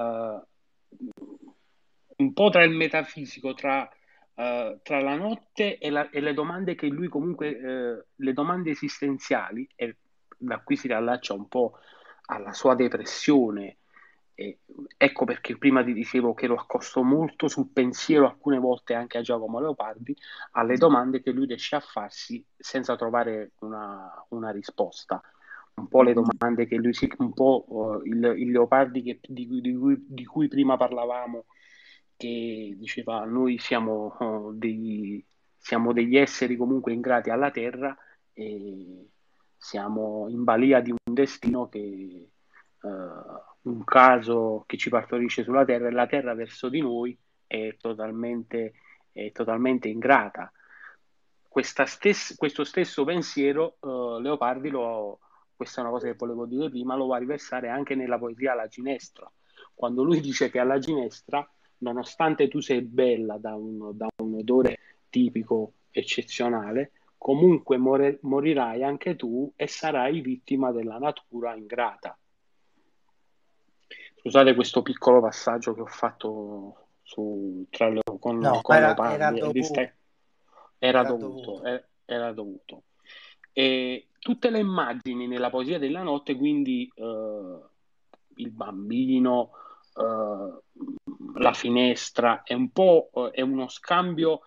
un po' tra il metafisico, tra la notte e le domande che lui comunque, le domande esistenziali, e da qui si riallaccia un po' alla sua depressione. E ecco perché prima ti dicevo che lo accosto molto sul pensiero, alcune volte anche a Giacomo Leopardi, alle domande che lui riesce a farsi senza trovare una risposta. Un po' le domande che lui si, un po' il Leopardi di cui prima parlavamo, che diceva noi siamo degli esseri comunque ingrati alla terra e siamo in balia di un destino che un caso che ci partorisce sulla terra e la terra verso di noi è totalmente ingrata. Questo stesso pensiero, questa è una cosa che volevo dire prima, lo va a riversare anche nella poesia alla Ginestra, quando lui dice che alla Ginestra, nonostante tu sei bella da un odore tipico, eccezionale, comunque morirai anche tu e sarai vittima della natura ingrata. Scusate questo piccolo passaggio che ho fatto No, con era Leopardi, dovuto, era era dovuto, dovuto. era dovuto. E tutte le immagini nella poesia della notte, quindi il bambino, la finestra, è un po' è uno scambio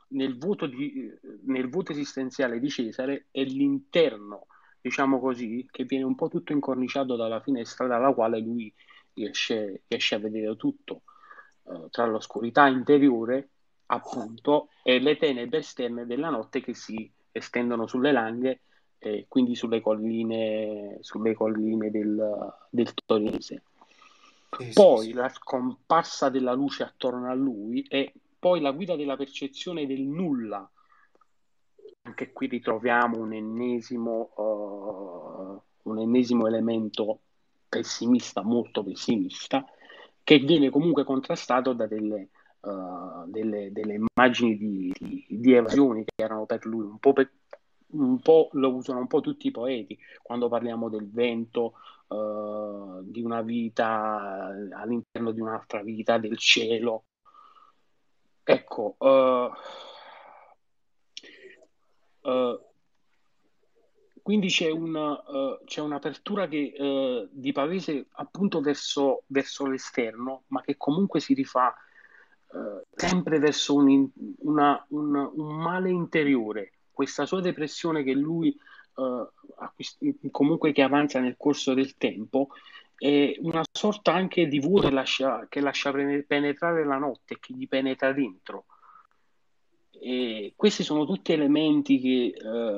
nel vuoto esistenziale di Cesare e l'interno, diciamo così, che viene un po' tutto incorniciato dalla finestra dalla quale lui riesce a vedere tutto, tra l'oscurità interiore, appunto, e le tenebre esterne della notte che si estendono sulle langhe, quindi sulle colline del Torinese. Sì, sì, Poi sì. la scomparsa della luce attorno a lui e poi la guida della percezione del nulla. Anche qui ritroviamo un ennesimo elemento pessimista, molto pessimista, che viene comunque contrastato da delle immagini di evasioni che erano per lui un po' lo usano un po' tutti i poeti quando parliamo del vento, di una vita all'interno di un'altra vita, del cielo. Ecco, uh, quindi c'è un'apertura di Pavese appunto verso l'esterno, ma che comunque si rifà sempre verso un male interiore. Questa sua depressione che lui comunque che avanza nel corso del tempo è una sorta anche di vuoto che lascia penetrare la notte, che gli penetra dentro. E questi sono tutti elementi che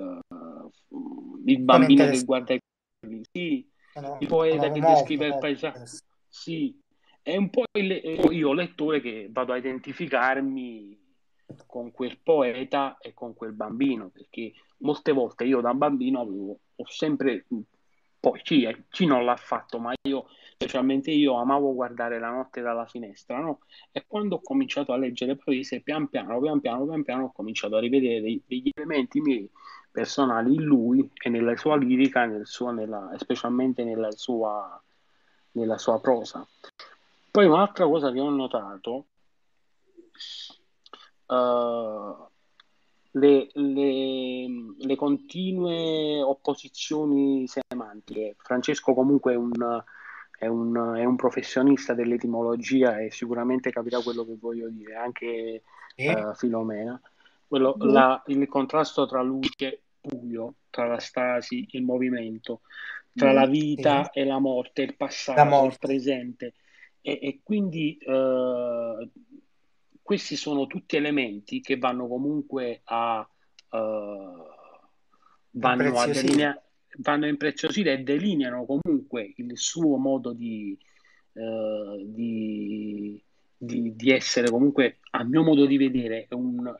il Sono bambino che interessanti, guarda i quadri, sì, il sono poeta che molto, descrive il molto paesaggio, interessanti. sì, è un po' io lettore che vado a identificarmi con quel poeta e con quel bambino, perché molte volte io da bambino ho sempre, poi chi non l'ha fatto, ma io, specialmente io, amavo guardare la notte dalla finestra, no? E quando ho cominciato a leggere Pavese, pian piano, ho cominciato a rivedere degli elementi miei personali in lui e nella sua lirica, specialmente nella sua prosa. Poi un'altra cosa che ho notato, eh, le continue opposizioni semantiche. Francesco comunque è un professionista dell'etimologia e sicuramente capirà quello che voglio dire, anche Sì, Filomena. Il contrasto tra luce e buio, tra la stasi, il movimento, tra la sì, vita e la morte, il la passato, il morte. presente. E quindi questi sono tutti elementi che vanno comunque vanno a impreziosire. vanno a impreziosire e delineano comunque il suo modo di essere, comunque, a mio modo di vedere,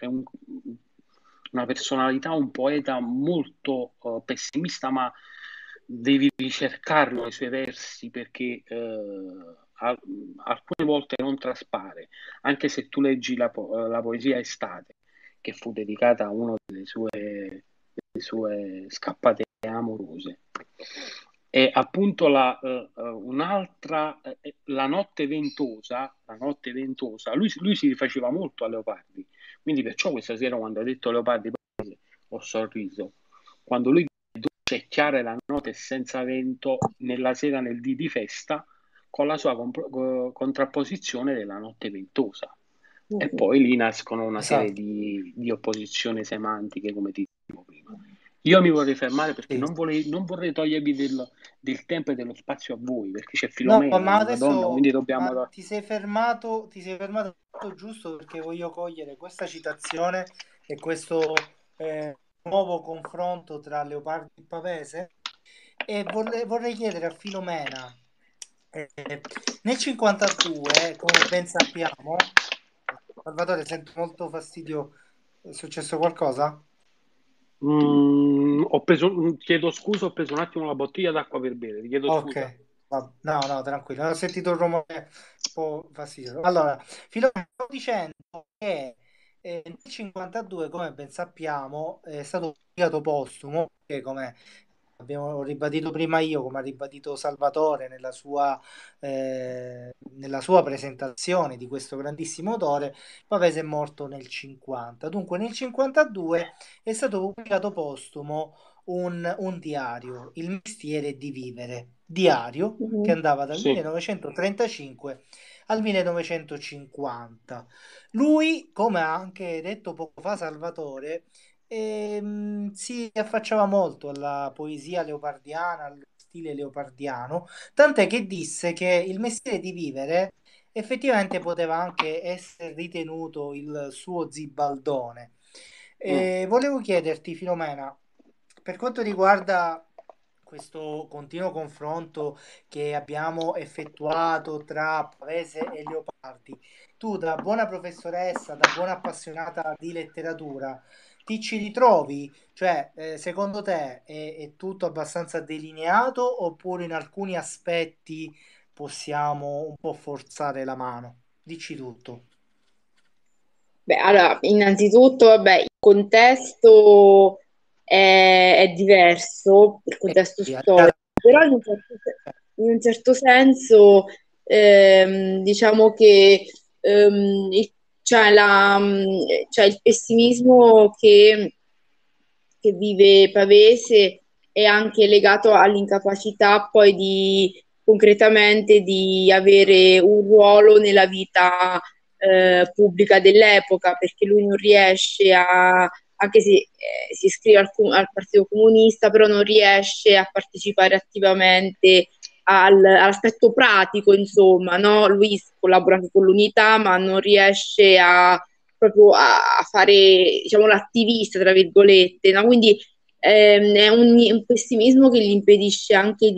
una personalità, un poeta molto pessimista, ma devi ricercarlo nei suoi versi perché alcune volte non traspare, anche se tu leggi la poesia Estate, che fu dedicata a una delle sue scappate amorose. E appunto un'altra, la notte ventosa, lui si rifaceva molto a Leopardi, quindi perciò questa sera quando ha detto Leopardi ho sorriso, quando lui dice chiara è la notte senza vento nella sera nel dì di festa, con la sua contrapposizione della notte ventosa. E poi lì nascono una serie Esatto. di opposizioni semantiche, come ti dicevo prima. Io mi vorrei fermare perché Sì. non vorrei togliervi del tempo e dello spazio a voi, perché c'è No, Filomena, ma una donna, quindi adesso dobbiamo... ti sei fermato giusto perché voglio cogliere questa citazione e questo nuovo confronto tra Leopardi e Pavese e vorrei chiedere a Filomena, eh, nel 52, come ben sappiamo, Salvatore, sento molto fastidio, è successo qualcosa? chiedo scusa, ho preso un attimo la bottiglia d'acqua per bere, ti chiedo scusa. Ok, no, no, tranquillo, ho sentito un rumore un po' fastidioso. Allora, Filomena, stavo dicendo che nel 52, come ben sappiamo, è stato pubblicato postumo, che come abbiamo ribadito prima io, come ha ribadito Salvatore nella sua presentazione di questo grandissimo autore, Pavese è morto nel 50. Dunque nel 52 è stato pubblicato postumo un diario, Il mestiere di vivere, diario che Mhm. andava dal Sì. 1935 al 1950. Lui, come ha anche detto poco fa Salvatore, si affacciava molto alla poesia leopardiana, allo stile leopardiano, tant'è che disse che il mestiere di vivere effettivamente poteva anche essere ritenuto il suo zibaldone. Mm. Volevo chiederti, Filomena, per quanto riguarda questo continuo confronto che abbiamo effettuato tra Pavese e Leopardi, tu da buona professoressa, da buona appassionata di letteratura, ti ci ritrovi? Cioè, secondo te è tutto abbastanza delineato oppure in alcuni aspetti possiamo un po' forzare la mano? Dici tutto. Beh, allora, innanzitutto, vabbè, il contesto è diverso, il contesto Sì, al di là storico, però in un certo senso, diciamo che c'è c'è il pessimismo che vive Pavese è anche legato all'incapacità poi concretamente di avere un ruolo nella vita pubblica dell'epoca, perché lui non riesce anche se si iscrive al Partito Comunista, però non riesce a partecipare attivamente all'aspetto pratico, insomma, no? Lui collabora anche con l'Unità, ma non riesce proprio a fare, diciamo, l'attivista, tra virgolette, no? Quindi è un pessimismo che gli impedisce anche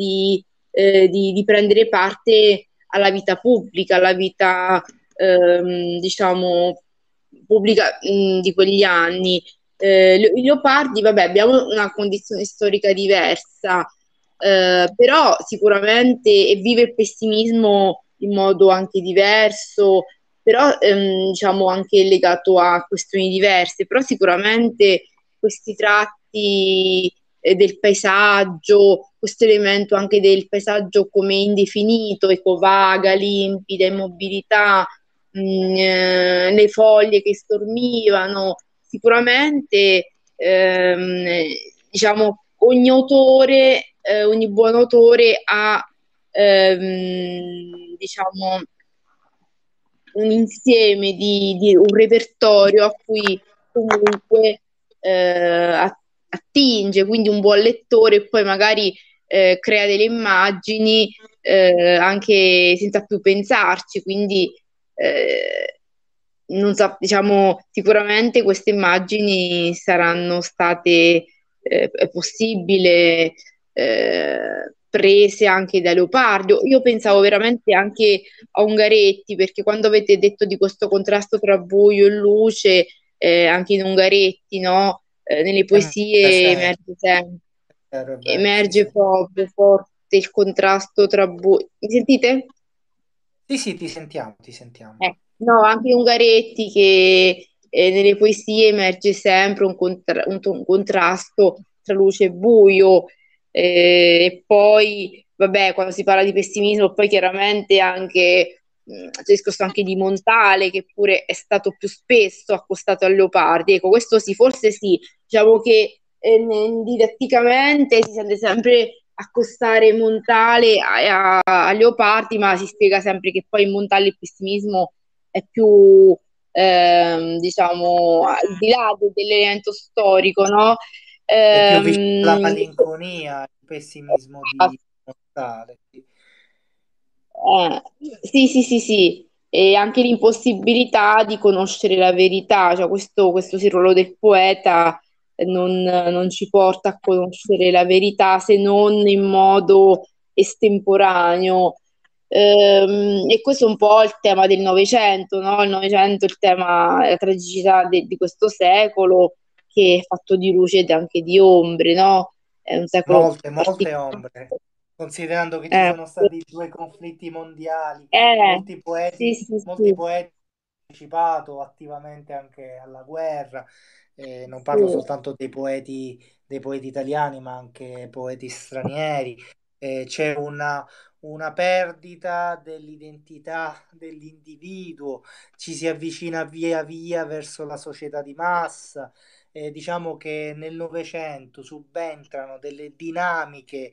di prendere parte alla vita pubblica, alla vita, diciamo, pubblica di quegli anni. I leopardi, vabbè, abbiamo una condizione storica diversa, però sicuramente e vive il pessimismo in modo anche diverso, però diciamo anche legato a questioni diverse, però sicuramente questi tratti del paesaggio, questo elemento anche del paesaggio come indefinito, ecovaga, limpida, immobilità, le foglie che stormivano, sicuramente diciamo ogni autore, ogni buon autore ha diciamo un insieme di un repertorio a cui comunque attinge, quindi un buon lettore poi magari crea delle immagini anche senza più pensarci, quindi non so, diciamo, sicuramente queste immagini saranno state è possibile prese anche da Leopardi. Io pensavo veramente anche a Ungaretti, perché quando avete detto di questo contrasto tra buio e luce, anche in Ungaretti, no? Nelle poesie Sì, emerge sempre, è vero, sì, emerge sì. proprio forte il contrasto tra buio. Mi sentite? Sì, sì, ti sentiamo, ti sentiamo. No, anche Ungaretti che nelle poesie emerge sempre un contrasto tra luce e buio, e poi, vabbè, quando si parla di pessimismo, poi chiaramente anche c'è il discorso anche di Montale, che pure è stato più spesso accostato a Leopardi. Ecco, questo sì, forse sì, diciamo che didatticamente si sente sempre accostare Montale a Leopardi, ma si spiega sempre che poi in Montale il pessimismo è più, diciamo, al di là dell'evento storico, no? È più vicino alla Ehm, malinconia, al pessimismo di Montale. Sì. Eh, sì, sì, sì, sì, e anche l'impossibilità di conoscere la verità, cioè questo sì, il ruolo del poeta non ci porta a conoscere la verità se non in modo estemporaneo. E questo è un po' il tema del Novecento, no? Il Novecento, il tema, la tragicità di questo secolo che è fatto di luce ed anche di ombre, no? È un secolo Molte, molte particolare. ombre, considerando che ci Eh, sono stati due conflitti mondiali, eh, sì, sì, molti sì, poeti hanno partecipato attivamente anche alla guerra. Non sì, parlo soltanto dei poeti italiani, ma anche poeti stranieri. C'è una perdita dell'identità dell'individuo, ci si avvicina via via verso la società di massa. Diciamo che nel Novecento subentrano delle dinamiche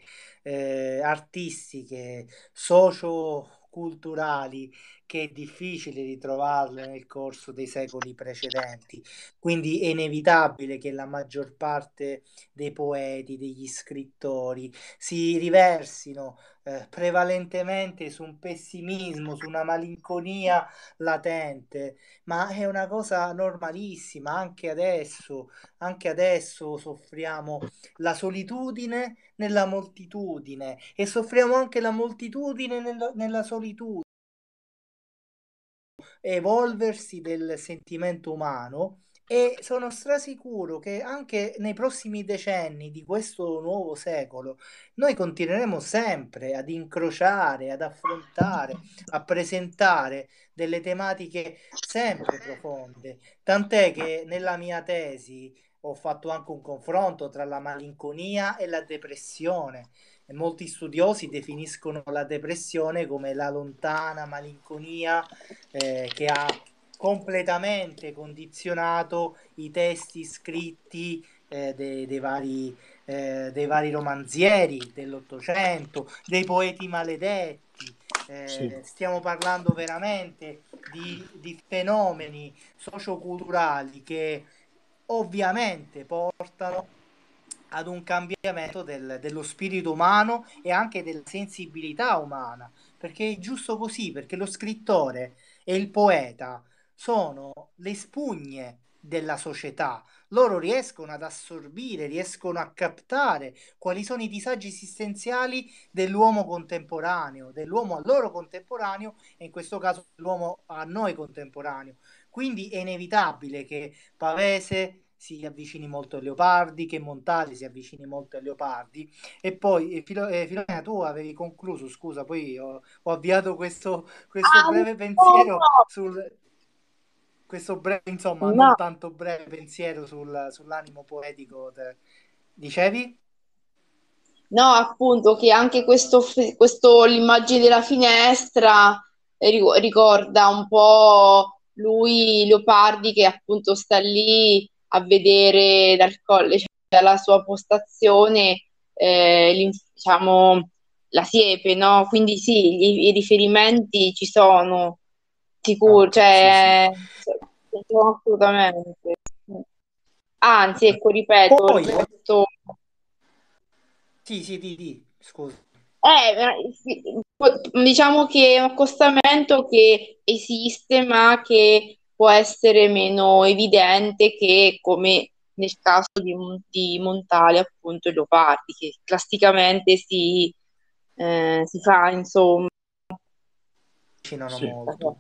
artistiche, socio-culturali che è difficile ritrovarle nel corso dei secoli precedenti. Quindi è inevitabile che la maggior parte dei poeti, degli scrittori si riversino prevalentemente su un pessimismo, su una malinconia latente, ma è una cosa normalissima anche adesso soffriamo la solitudine nella moltitudine e soffriamo anche la moltitudine nella solitudine, evolversi del sentimento umano. E sono strasicuro che anche nei prossimi decenni di questo nuovo secolo noi continueremo sempre ad incrociare, ad affrontare, a presentare delle tematiche sempre profonde. Tant'è che nella mia tesi ho fatto anche un confronto tra la malinconia e la depressione. E molti studiosi definiscono la depressione come la lontana malinconia che ha completamente condizionato i testi scritti dei vari romanzieri dell'Ottocento, dei poeti maledetti. Sì, Stiamo parlando veramente di fenomeni socioculturali che ovviamente portano ad un cambiamento dello spirito umano e anche della sensibilità umana, perché è giusto così, perché lo scrittore e il poeta sono le spugne della società. Loro riescono ad assorbire, riescono a captare quali sono i disagi esistenziali dell'uomo contemporaneo, dell'uomo a loro contemporaneo e in questo caso dell'uomo a noi contemporaneo. Quindi è inevitabile che Pavese si avvicini molto a Leopardi, che Montale si avvicini molto a Leopardi. E poi, Filomena, tu avevi concluso, scusa, poi ho avviato questo ah, breve no, pensiero questo breve, insomma, no, non tanto breve pensiero sull'animo poetico. Dicevi? no, appunto che anche l'immagine della finestra ricorda un po' lui, Leopardi, che appunto sta lì a vedere dal colle, cioè dalla sua postazione, diciamo, la siepe, no? Quindi sì, i riferimenti ci sono, sicuro, Ok, sì, sì. ci sono assolutamente. Anzi, ecco, ripeto, Poi, rispetto. sì, sì, scusa. Sì, diciamo che è un accostamento che esiste, ma che può essere meno evidente che come nel caso di Montale, appunto, e Leopardi, che classicamente si fa, insomma. Avvicinano Sì, molto.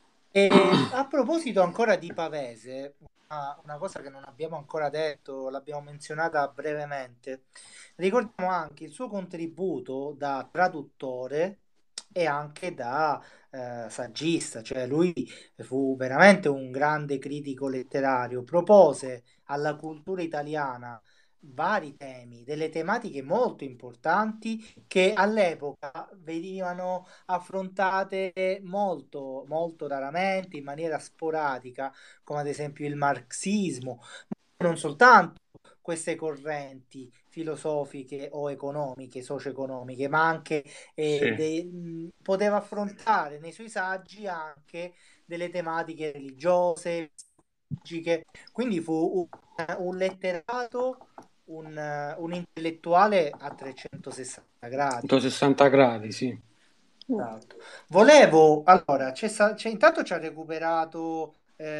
E a proposito ancora di Pavese, una cosa che non abbiamo ancora detto, l'abbiamo menzionata brevemente, ricordiamo anche il suo contributo da traduttore e anche da saggista, cioè lui fu veramente un grande critico letterario, propose alla cultura italiana vari temi, delle tematiche molto importanti che all'epoca venivano affrontate molto, molto raramente, in maniera sporadica, come ad esempio il marxismo, ma non soltanto queste correnti filosofiche o economiche, socio-economiche, ma anche sì, poteva affrontare nei suoi saggi anche delle tematiche religiose, psicologiche. Quindi fu un letterato, un intellettuale a 360 gradi. 160 gradi, sì. Esatto. Volevo, allora, intanto ci ha recuperato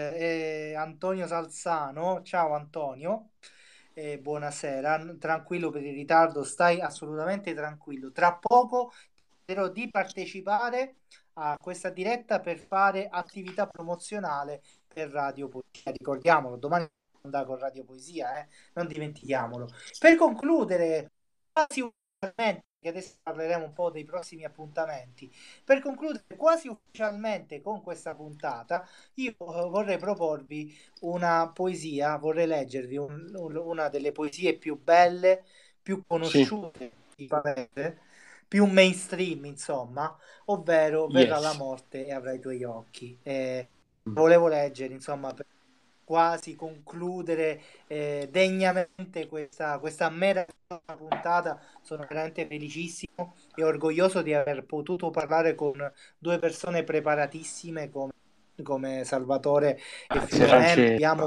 Antonio Salzano. Ciao Antonio, buonasera. Tranquillo per il ritardo, stai assolutamente tranquillo. Tra poco spero di partecipare a questa diretta per fare attività promozionale per Radio Poesia. Ricordiamolo, domani andrà con Radio Poesia, non dimentichiamolo. Per concludere, quasi ufficialmente, che adesso parleremo un po' dei prossimi appuntamenti, per concludere quasi ufficialmente con questa puntata, io vorrei proporvi una poesia, vorrei leggervi una delle poesie più belle, più Sì, conosciute di Pavese, più mainstream, insomma, ovvero Verrà la yes. morte e avrai i tuoi occhi. Volevo leggere, insomma, per quasi concludere degnamente questa mera puntata. Sono veramente felicissimo e orgoglioso di aver potuto parlare con due persone preparatissime come Salvatore e Grazie Filomena. Francesco.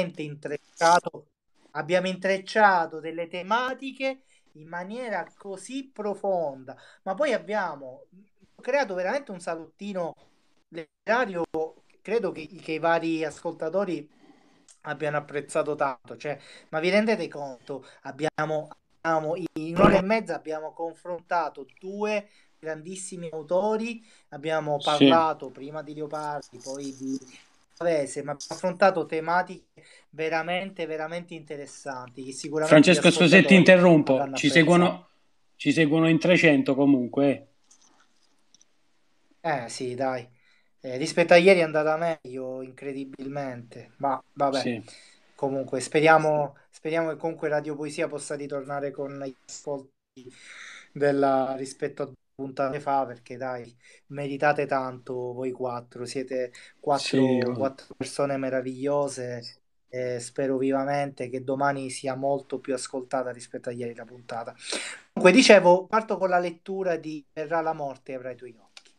Abbiamo intrecciato delle tematiche in maniera così profonda, ma poi abbiamo creato veramente un salottino letterario. Credo che i vari ascoltatori abbiano apprezzato tanto, cioè, ma vi rendete conto? In un'ora e mezza abbiamo confrontato due grandissimi autori, abbiamo Sì. parlato prima di Leopardi, poi di Pavese, ma abbiamo affrontato tematiche veramente, veramente interessanti che sicuramente gli Francesco, scusa se ti ascoltatori interrompo, avranno apprezzato. ci seguono in 300 comunque. Sì, dai. Rispetto a ieri è andata meglio, incredibilmente, ma vabbè. Sì, Comunque, speriamo che comunque Radio Poesia possa ritornare con gli ascolti rispetto a 2 puntate fa, perché dai, meritate tanto voi quattro, siete sì, quattro persone meravigliose e spero vivamente che domani sia molto più ascoltata rispetto a ieri la puntata. Comunque, dicevo, parto con la lettura di Verrà la morte e avrai i tuoi occhi.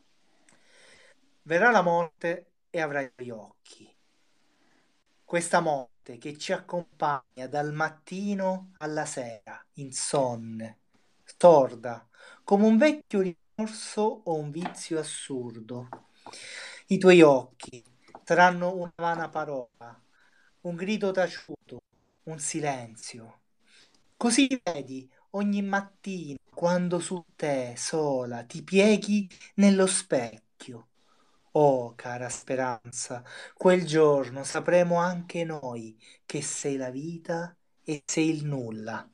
Verrà la morte e avrai gli occhi. Questa morte che ci accompagna dal mattino alla sera, insonne, sorda, come un vecchio rimorso o un vizio assurdo. I tuoi occhi saranno una vana parola, un grido taciuto, un silenzio. Così vedi ogni mattina quando su te sola ti pieghi nello specchio. Oh, cara speranza, quel giorno sapremo anche noi che sei la vita e sei il nulla.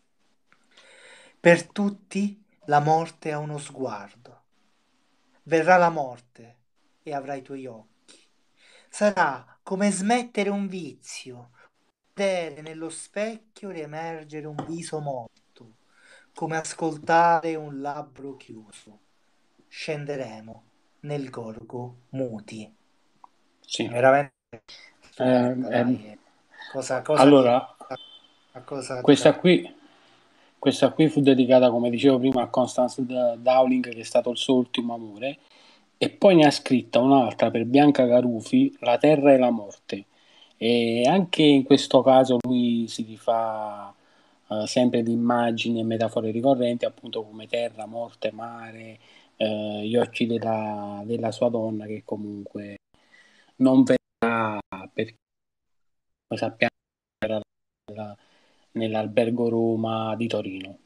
Per tutti la morte ha uno sguardo. Verrà la morte e avrai i tuoi occhi. Sarà come smettere un vizio, vedere nello specchio riemergere un viso morto, come ascoltare un labbro chiuso. Scenderemo nel gorgo muti. sì. Veramente Eh, stupenda, eh, dai. Cosa dire? allora, A cosa questa dirà? qui, questa qui fu dedicata, come dicevo prima, a Constance Dowling, che è stato il suo ultimo amore, e poi ne ha scritta un'altra per Bianca Carufi, La terra e la morte. E anche in questo caso lui si rifà sempre di immagini e metafore ricorrenti, appunto come terra, morte, mare, gli occhi della sua donna che comunque non verrà perché come sappiamo nell'Albergo Roma di Torino.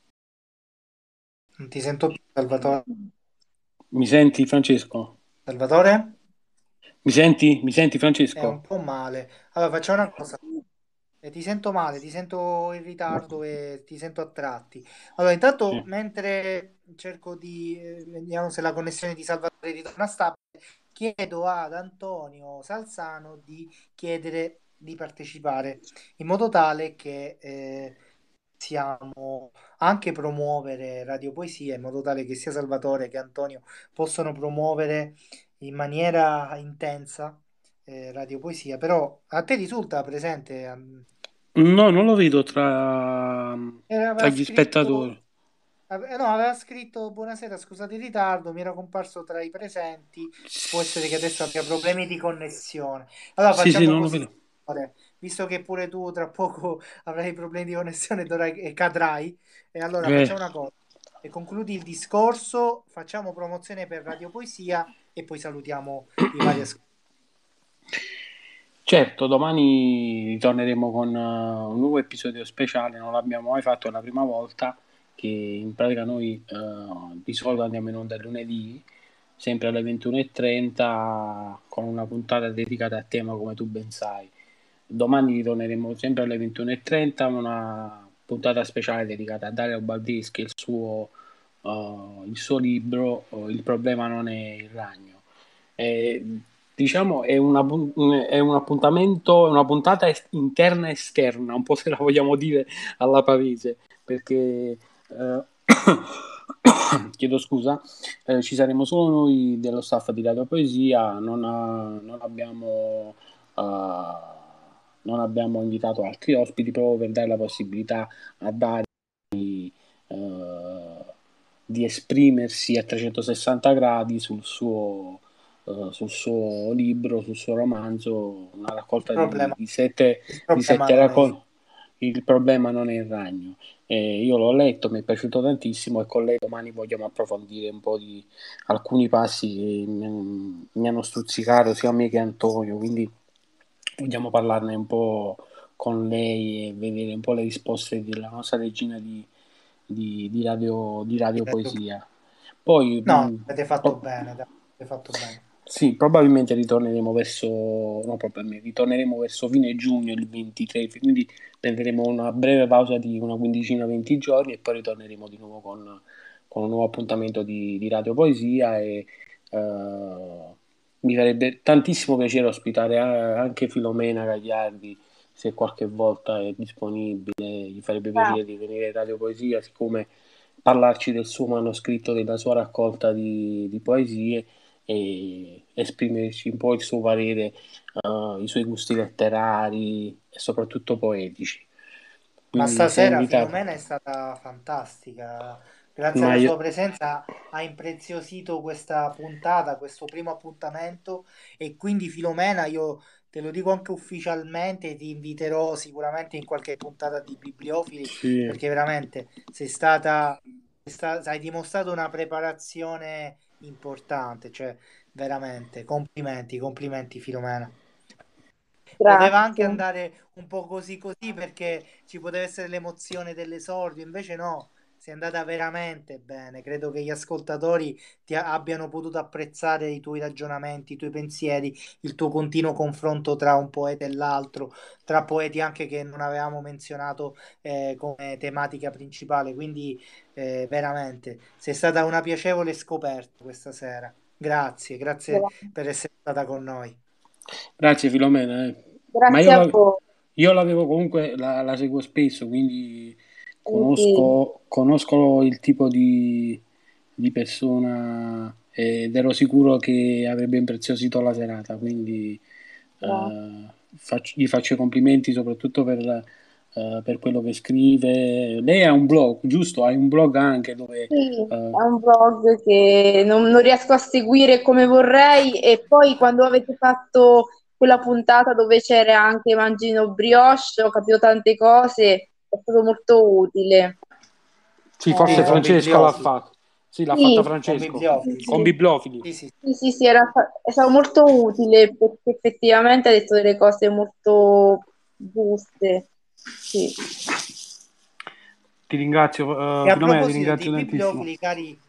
Non ti sento più, Salvatore. Mi senti, Francesco? Salvatore? Mi senti? Mi senti, È un Francesco? po' male. Allora, facciamo una cosa. Ti sento male, ti sento in ritardo e ti sento a tratti. Allora, intanto, Sì. mentre cerco di... vediamo se la connessione di Salvatore ritorna stabile, chiedo ad Antonio Salzano di chiedere di partecipare in modo tale che possiamo anche promuovere Radio Poesia, in modo tale che sia Salvatore che Antonio possano promuovere in maniera intensa Radio Poesia. Però a te risulta presente? No, non lo vedo tra Aveva gli scritto, spettatori. no, aveva scritto buonasera, scusate il ritardo, mi era comparso tra i presenti, può essere che adesso abbia problemi di connessione. Allora Sì, sì, facciamo non lo così, vedo. Salvatore, visto che pure tu tra poco avrai problemi di connessione e cadrai, e allora Eh, facciamo una cosa, e concludi il discorso, facciamo promozione per Radio Poesia e poi salutiamo i vari ascoltatori. Certo, domani ritorneremo con un nuovo episodio speciale, non l'abbiamo mai fatto, è la prima volta che in pratica noi di solito andiamo in onda il lunedì, sempre alle 21:30 con una puntata dedicata a tema come tu ben sai. Domani ritorneremo sempre alle 21:30, una puntata speciale dedicata a Dario Baldeschi e il suo libro Il problema non è il ragno. Eh, diciamo è un appuntamento, è una puntata interna e esterna, un po' se la vogliamo dire alla pavese, perché chiedo scusa, ci saremo solo noi dello staff di Radio Poesia, eh, non abbiamo invitato altri ospiti proprio per dare la possibilità a Dario eh, di esprimersi a 360 gradi sul suo libro, sul suo romanzo, una raccolta di Il problema sette non è il raccolte. Il problema non è il ragno. Io l'ho letto, mi è piaciuto tantissimo e con lei domani vogliamo approfondire un po' di alcuni passi che mi hanno stuzzicato sia a me che a Antonio, quindi vogliamo parlarne un po' con lei e vedere un po' le risposte della nostra regina di radio Radio. poesia. Poi, No, avete fatto bene, dai, avete fatto bene. sì, probabilmente ritorneremo no, probabilmente, ritorneremo verso fine giugno, il 23, quindi prenderemo una breve pausa di una quindicina, 20 giorni e poi ritorneremo di nuovo con un nuovo appuntamento di Radio Poesia e mi farebbe tantissimo piacere ospitare anche Filomena Gagliardi, se qualche volta è disponibile, gli farebbe piacere di venire a Radio Poesia, siccome parlarci del suo manoscritto, della sua raccolta di poesie e esprimerci un po' il suo parere, i suoi gusti letterari e soprattutto poetici. Ma Quindi sei stasera invitato. Filomena è stata fantastica. Grazie Ma alla io, sua presenza ha impreziosito questa puntata, questo primo appuntamento e quindi Filomena, io te lo dico anche ufficialmente, ti inviterò sicuramente in qualche puntata di Bibliofili sì, perché veramente hai dimostrato una preparazione importante, cioè veramente complimenti, complimenti Filomena. Poteva anche Grazie. andare un po' così così perché ci poteva essere l'emozione dell'esordio, invece no, sei andata veramente bene. Credo che gli ascoltatori abbiano potuto apprezzare i tuoi ragionamenti, i tuoi pensieri, il tuo continuo confronto tra un poeta e l'altro, tra poeti anche che non avevamo menzionato come tematica principale. Quindi veramente sei stata una piacevole scoperta questa sera. Grazie, grazie per essere stata con noi. grazie Filomena. Ma Grazie a voi. io l'avevo comunque, la seguo spesso, quindi Sì, conosco il tipo di persona ed ero sicuro che avrebbe impreziosito la serata, quindi gli faccio i complimenti soprattutto per quello che scrive. Lei ha un blog, giusto? Hai un blog anche dove... sì, eh, è un vlog che non riesco a seguire come vorrei e poi quando avete fatto quella puntata dove c'era anche Mangino Brioche ho capito tante cose, è stato molto utile. sì, Sì, forse Eh, con Francesco l'ha Bibliofili. fatto. Sì, l'ha fatta sì, Con Francesco, Bibliofili, sì. con sì, Bibliofili. Sì, sì. sì, sì, sì, è stato molto utile perché effettivamente ha detto delle cose molto giuste. Sì. Ti ringrazio, E a Filomena, ti proposito ringrazio di tantissimo. bibliofili, cari,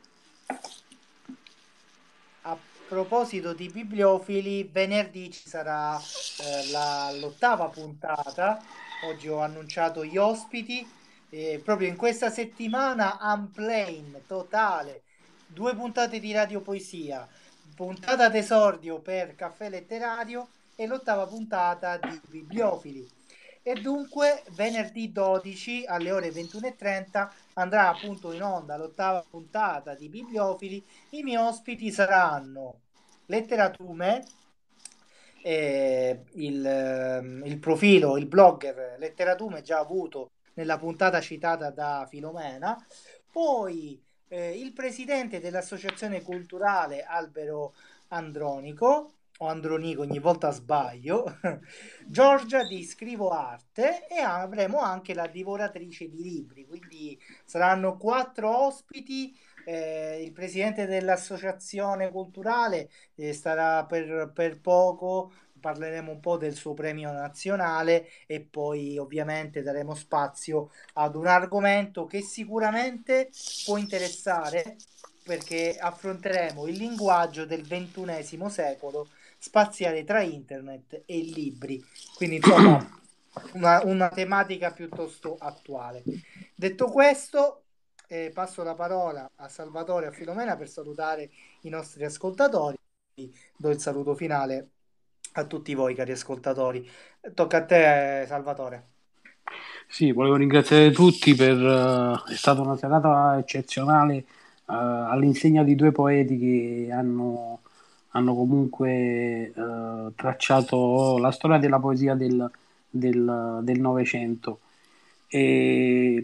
a proposito di bibliofili, venerdì ci sarà l'ottava puntata. Oggi ho annunciato gli ospiti. Proprio in questa settimana, Unplane totale, 2 puntate di radiopoesia, puntata d'esordio per Caffè Letterario e l'ottava puntata di Bibliofili. E dunque venerdì 12 alle ore 21:30 andrà appunto in onda l'ottava puntata di Bibliofili. I miei ospiti saranno Letteratume, il profilo, il blogger Letteratume già avuto nella puntata citata da Filomena, poi il presidente dell'associazione culturale Albero Andronico, o Andronico, ogni volta sbaglio, Giorgia di Scrivo Arte, e avremo anche la divoratrice di libri, quindi saranno 4 ospiti. Il presidente dell'associazione culturale starà per poco, parleremo un po' del suo premio nazionale e poi ovviamente daremo spazio ad un argomento che sicuramente può interessare, perché affronteremo il linguaggio del XXI secolo, spaziale tra internet e libri, quindi insomma una tematica piuttosto attuale. Detto questo, passo la parola a Salvatore e a Filomena per salutare i nostri ascoltatori. Do il saluto finale a tutti voi, cari ascoltatori. Tocca a te, Salvatore. Sì, volevo ringraziare tutti è stata una serata eccezionale, all'insegna di due poeti che hanno comunque tracciato la storia della poesia del Novecento. E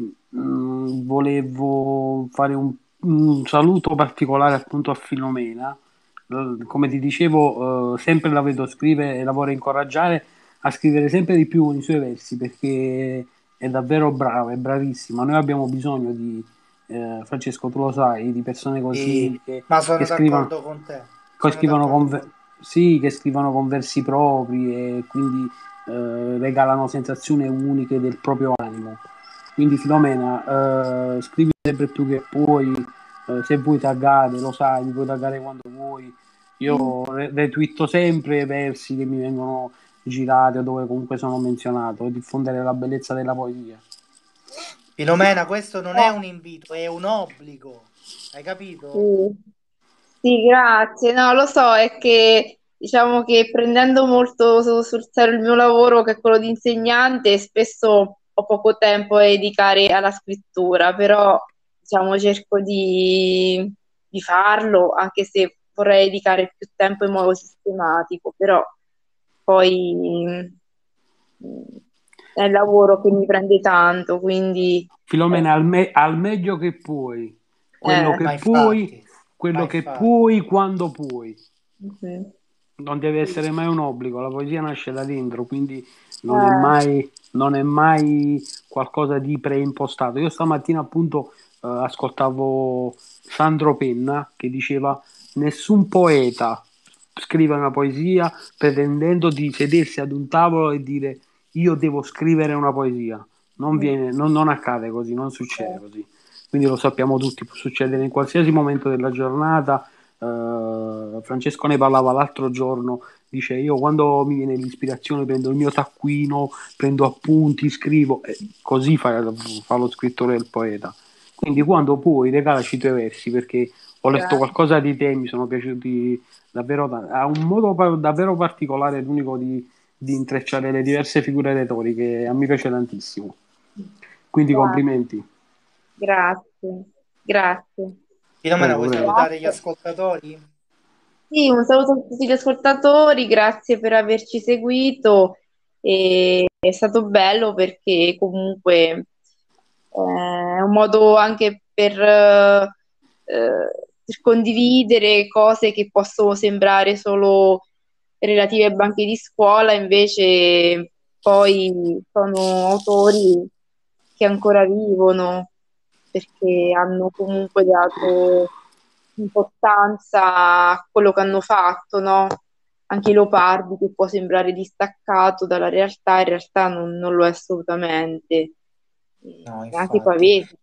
volevo fare un saluto particolare appunto a Filomena. Come ti dicevo, sempre la vedo scrivere e la vorrei incoraggiare a scrivere sempre di più i suoi versi perché è davvero brava, è bravissima. Noi abbiamo bisogno Francesco, tu lo sai, di persone Sì, così ma che sono scrivono, d'accordo con te. che Sono scrivono d'accordo con te. sì, che scrivono con versi propri e quindi regalano sensazioni uniche del proprio animo. Quindi Filomena, scrivi sempre più che puoi, se vuoi taggare, lo sai, mi puoi taggare quando vuoi. Io retweeto sempre versi che mi vengono girati o dove comunque sono menzionato, diffondere la bellezza della poesia. Filomena, questo non è Oh, un invito, è un obbligo. Hai capito? sì. Sì, grazie. No, lo so, è che diciamo che prendendo molto sul serio il mio lavoro, che è quello di insegnante, spesso ho poco tempo da dedicare alla scrittura, però diciamo cerco di farlo, anche se vorrei dedicare più tempo in modo sistematico, però poi è il lavoro che mi prende tanto, quindi Filomena, al meglio che puoi, quello eh, che Ma puoi, infatti, ma quello che infatti. puoi quando puoi. mhm. Non deve Sì. essere mai un obbligo, la poesia nasce da dentro, quindi Eh, non è mai qualcosa di preimpostato. Io stamattina appunto ascoltavo Sandro Penna che diceva nessun poeta scrive una poesia pretendendo di sedersi ad un tavolo e dire io devo scrivere una poesia. Non accade così, non succede così. Quindi lo sappiamo tutti, può succedere in qualsiasi momento della giornata. Francesco ne parlava l'altro giorno, dice io quando mi viene l'ispirazione prendo il mio taccuino, prendo appunti, scrivo, e così fa lo scrittore e il poeta. Quindi quando puoi regalaci i tuoi versi perché ho letto grazie. qualcosa di te, mi sono piaciuti davvero tanto. Ha un modo davvero particolare, l'unico di intrecciare le diverse figure retoriche, a me piace tantissimo. Quindi complimenti. Grazie, grazie. Filomena, Prego, vuoi prego. salutare gli Grazie. ascoltatori? Sì, un saluto a tutti gli ascoltatori, grazie per averci seguito. È stato bello perché comunque è un modo anche per condividere cose che possono sembrare solo relative ai banchi di scuola, invece poi sono autori che ancora vivono perché hanno comunque dato importanza a quello che hanno fatto, no? anche i leopardi, che può sembrare distaccato dalla realtà, in realtà non lo è assolutamente. No, Anche infatti. Pavese,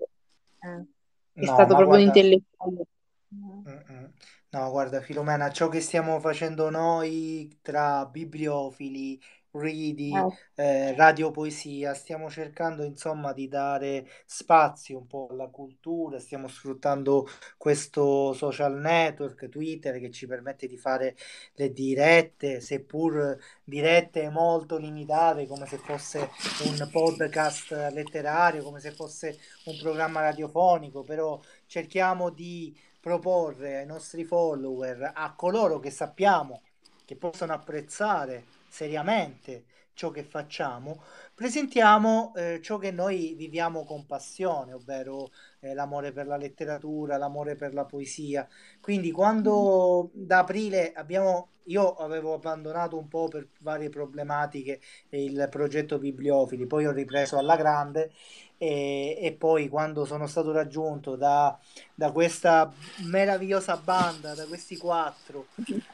è No, stato ma proprio un guarda. intellettuale. Mm-mm. No, guarda, Filomena, ciò che stiamo facendo noi tra bibliofili, ridi, Eh, radiopoesia, stiamo cercando insomma di dare spazio un po' alla cultura, stiamo sfruttando questo social network, Twitter, che ci permette di fare le dirette, seppur dirette molto limitate, come se fosse un podcast letterario, come se fosse un programma radiofonico, però cerchiamo di proporre ai nostri follower, a coloro che sappiamo che possono apprezzare seriamente ciò che facciamo, presentiamo ciò che noi viviamo con passione, ovvero l'amore per la letteratura, l'amore per la poesia. Quindi quando da aprile io avevo abbandonato un po' per varie problematiche il progetto Bibliofili, poi ho ripreso alla grande e poi quando sono stato raggiunto da questa meravigliosa banda, da questi quattro,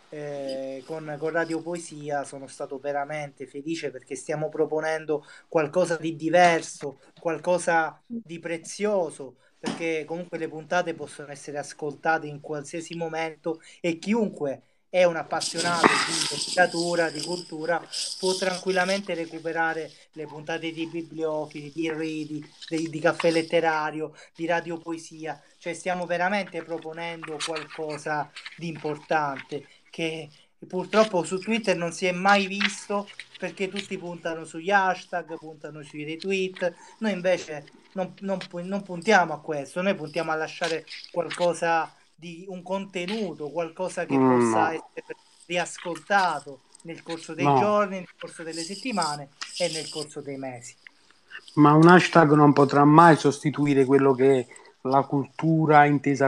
con Radio Poesia, sono stato veramente felice perché stiamo proponendo qualcosa di diverso, qualcosa di prezioso, perché comunque le puntate possono essere ascoltate in qualsiasi momento e chiunque è un appassionato di letteratura, di cultura, può tranquillamente recuperare le puntate di Bibliofili, di Ridi, di Caffè Letterario, di Radio Poesia, cioè stiamo veramente proponendo qualcosa di importante che purtroppo su Twitter non si è mai visto perché tutti puntano sugli hashtag, puntano sui retweet, noi invece non puntiamo a questo, noi puntiamo a lasciare qualcosa di un contenuto, qualcosa che possa No, essere riascoltato nel corso dei no, giorni, nel corso delle settimane e nel corso dei mesi. ma un hashtag non potrà mai sostituire quello che è la cultura intesa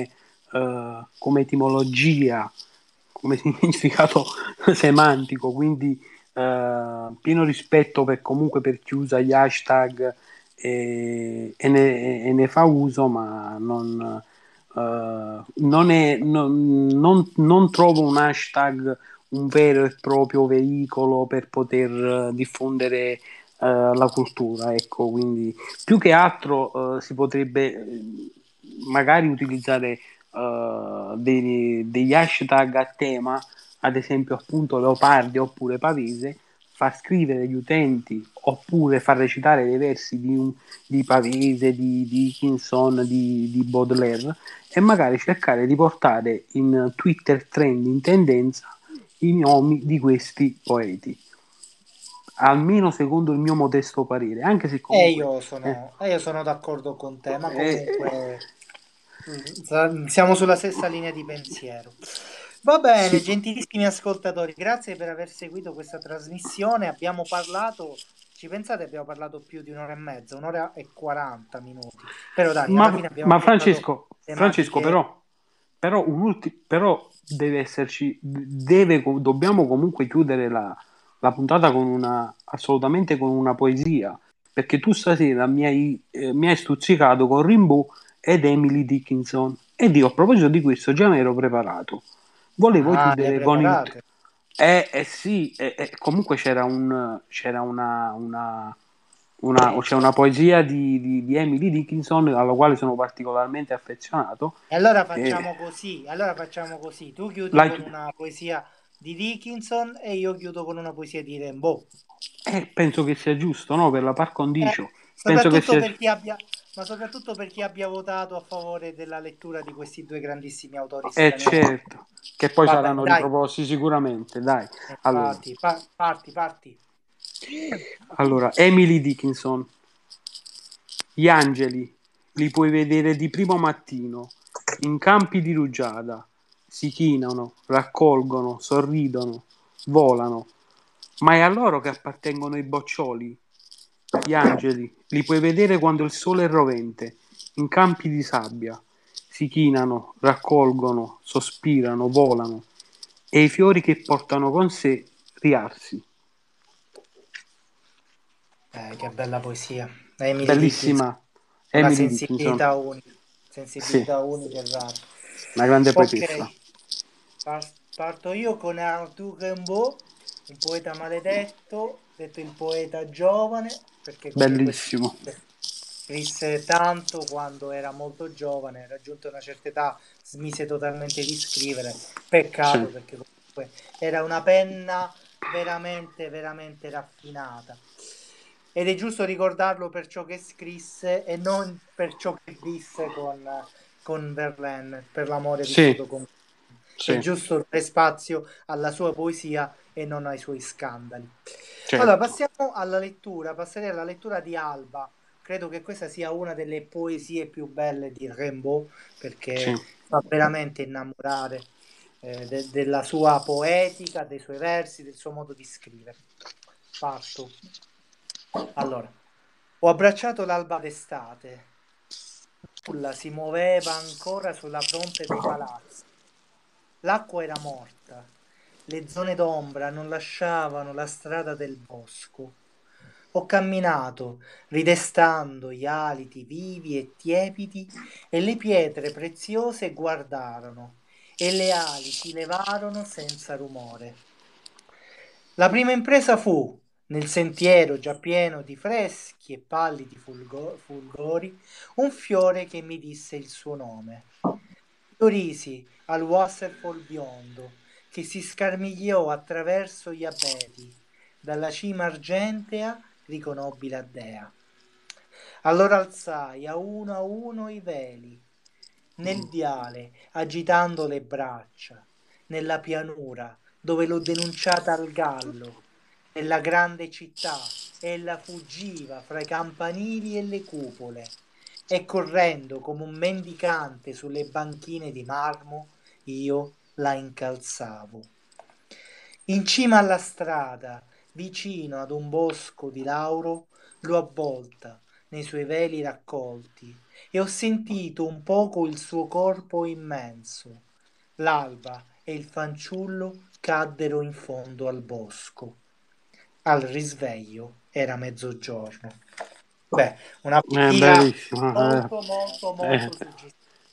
come etimologia, come significato semantico, quindi pieno rispetto comunque per chi usa gli hashtag e ne fa uso, ma non trovo un hashtag un vero e proprio veicolo per poter diffondere la cultura, ecco, quindi più che altro si potrebbe magari utilizzare degli hashtag a tema, ad esempio appunto Leopardi oppure Pavese, far scrivere gli utenti oppure far recitare dei versi di Pavese, di Dickinson, di Baudelaire e magari cercare di portare in Twitter trend in tendenza i nomi di questi poeti, almeno secondo il mio modesto parere, anche se E comunque io sono d'accordo con te, ma eh, comunque siamo sulla stessa linea di pensiero. Va bene, sì, gentilissimi ascoltatori, grazie per aver seguito questa trasmissione. Abbiamo parlato, ci pensate, abbiamo parlato più di un'ora e mezza, un'ora e 40 minuti. Però dai, alla fine abbiamo ma affrontato Francesco tematiche. però deve esserci, dobbiamo comunque chiudere la puntata assolutamente con una poesia, perché tu stasera mi hai stuzzicato con Rimbaud ed Emily Dickinson, ed io a proposito di questo già mi ero preparato. Volevo Ah, le hai chiudere con il. preparate? Sì, comunque c'è una poesia di Emily Dickinson alla quale sono particolarmente affezionato. E allora E facciamo così, tu chiudi la- con una poesia di Dickinson e io chiudo con una poesia di Rimbaud. penso che sia giusto, no? Per la par condicio. Penso che Soprattutto sia. per chi abbia, ma soprattutto per chi abbia votato a favore della lettura di questi due grandissimi autori stranieri. Certo, che poi Va bene, saranno dai, riproposti sicuramente. Dai, allora. infatti, parti. Allora, Emily Dickinson. Gli angeli li puoi vedere di primo mattino, in campi di rugiada, si chinano, raccolgono, sorridono, volano, ma è a loro che appartengono i boccioli. Gli angeli li puoi vedere quando il sole è rovente, in campi di sabbia, si chinano, raccolgono, sospirano, volano, e i fiori che portano con sé riarsi. Che bella poesia. Emily Dickinson, Bellissima una Emily Dickinson. Sì, sensibilità unica e rara. una grande Ok, poetessa. Parto io con Arthur Rimbaud, un poeta maledetto, detto il poeta giovane, perché comunque Bellissimo. scrisse tanto quando era molto giovane, raggiunto una certa età smise totalmente di scrivere, peccato Sì. perché comunque era una penna veramente, veramente raffinata. Ed è giusto ricordarlo per ciò che scrisse e non per ciò che disse con Verlaine, per l'amore Sì, vissuto con. È sì, giusto dare spazio alla sua poesia e non ai suoi scandali. Allora, certo. passiamo alla lettura, passerei alla lettura di Alba. Credo che questa sia una delle poesie più belle di Rimbaud, Sì. perché fa veramente innamorare della sua poetica, dei suoi versi, del suo modo di scrivere. Parto. Allora, ho abbracciato l'alba d'estate. Nulla si muoveva ancora sulla fronte dei palazzi. L'acqua era morta. Le zone d'ombra non lasciavano la strada del bosco. Ho camminato, ridestando gli aliti vivi e tiepidi, e le pietre preziose guardarono, e le ali si levarono senza rumore. La prima impresa fu, nel sentiero già pieno di freschi e pallidi fulgori, un fiore che mi disse il suo nome. Io risi al Wasserfall biondo che si scarmigliò attraverso gli abeti. Dalla cima argentea riconobbi la dea. Allora alzai a uno i veli, nel viale, agitando le braccia, nella pianura, dove l'ho denunciata al gallo, nella grande città, ella fuggiva fra i campanili e le cupole, e correndo come un mendicante sulle banchine di marmo, io la incalzavo. In cima alla strada, vicino ad un bosco di lauro, l'ho avvolta nei suoi veli raccolti e ho sentito un poco il suo corpo immenso. L'alba e il fanciullo caddero in fondo al bosco. Al risveglio era mezzogiorno. Beh, una poesia Bellissima. molto, molto, Eh, molto suggestiva.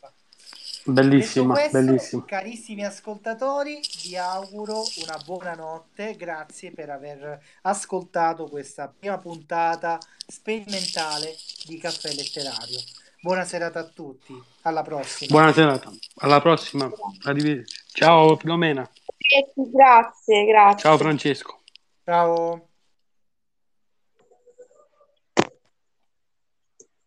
Detto bellissima, questo, bellissima. carissimi ascoltatori, vi auguro una buona notte. Grazie per aver ascoltato questa prima puntata sperimentale di Caffè Letterario. Buona serata a tutti, alla prossima. Buona serata. Alla prossima. Arrivederci. Ciao Filomena. Grazie, Ciao grazie. Francesco. Ciao.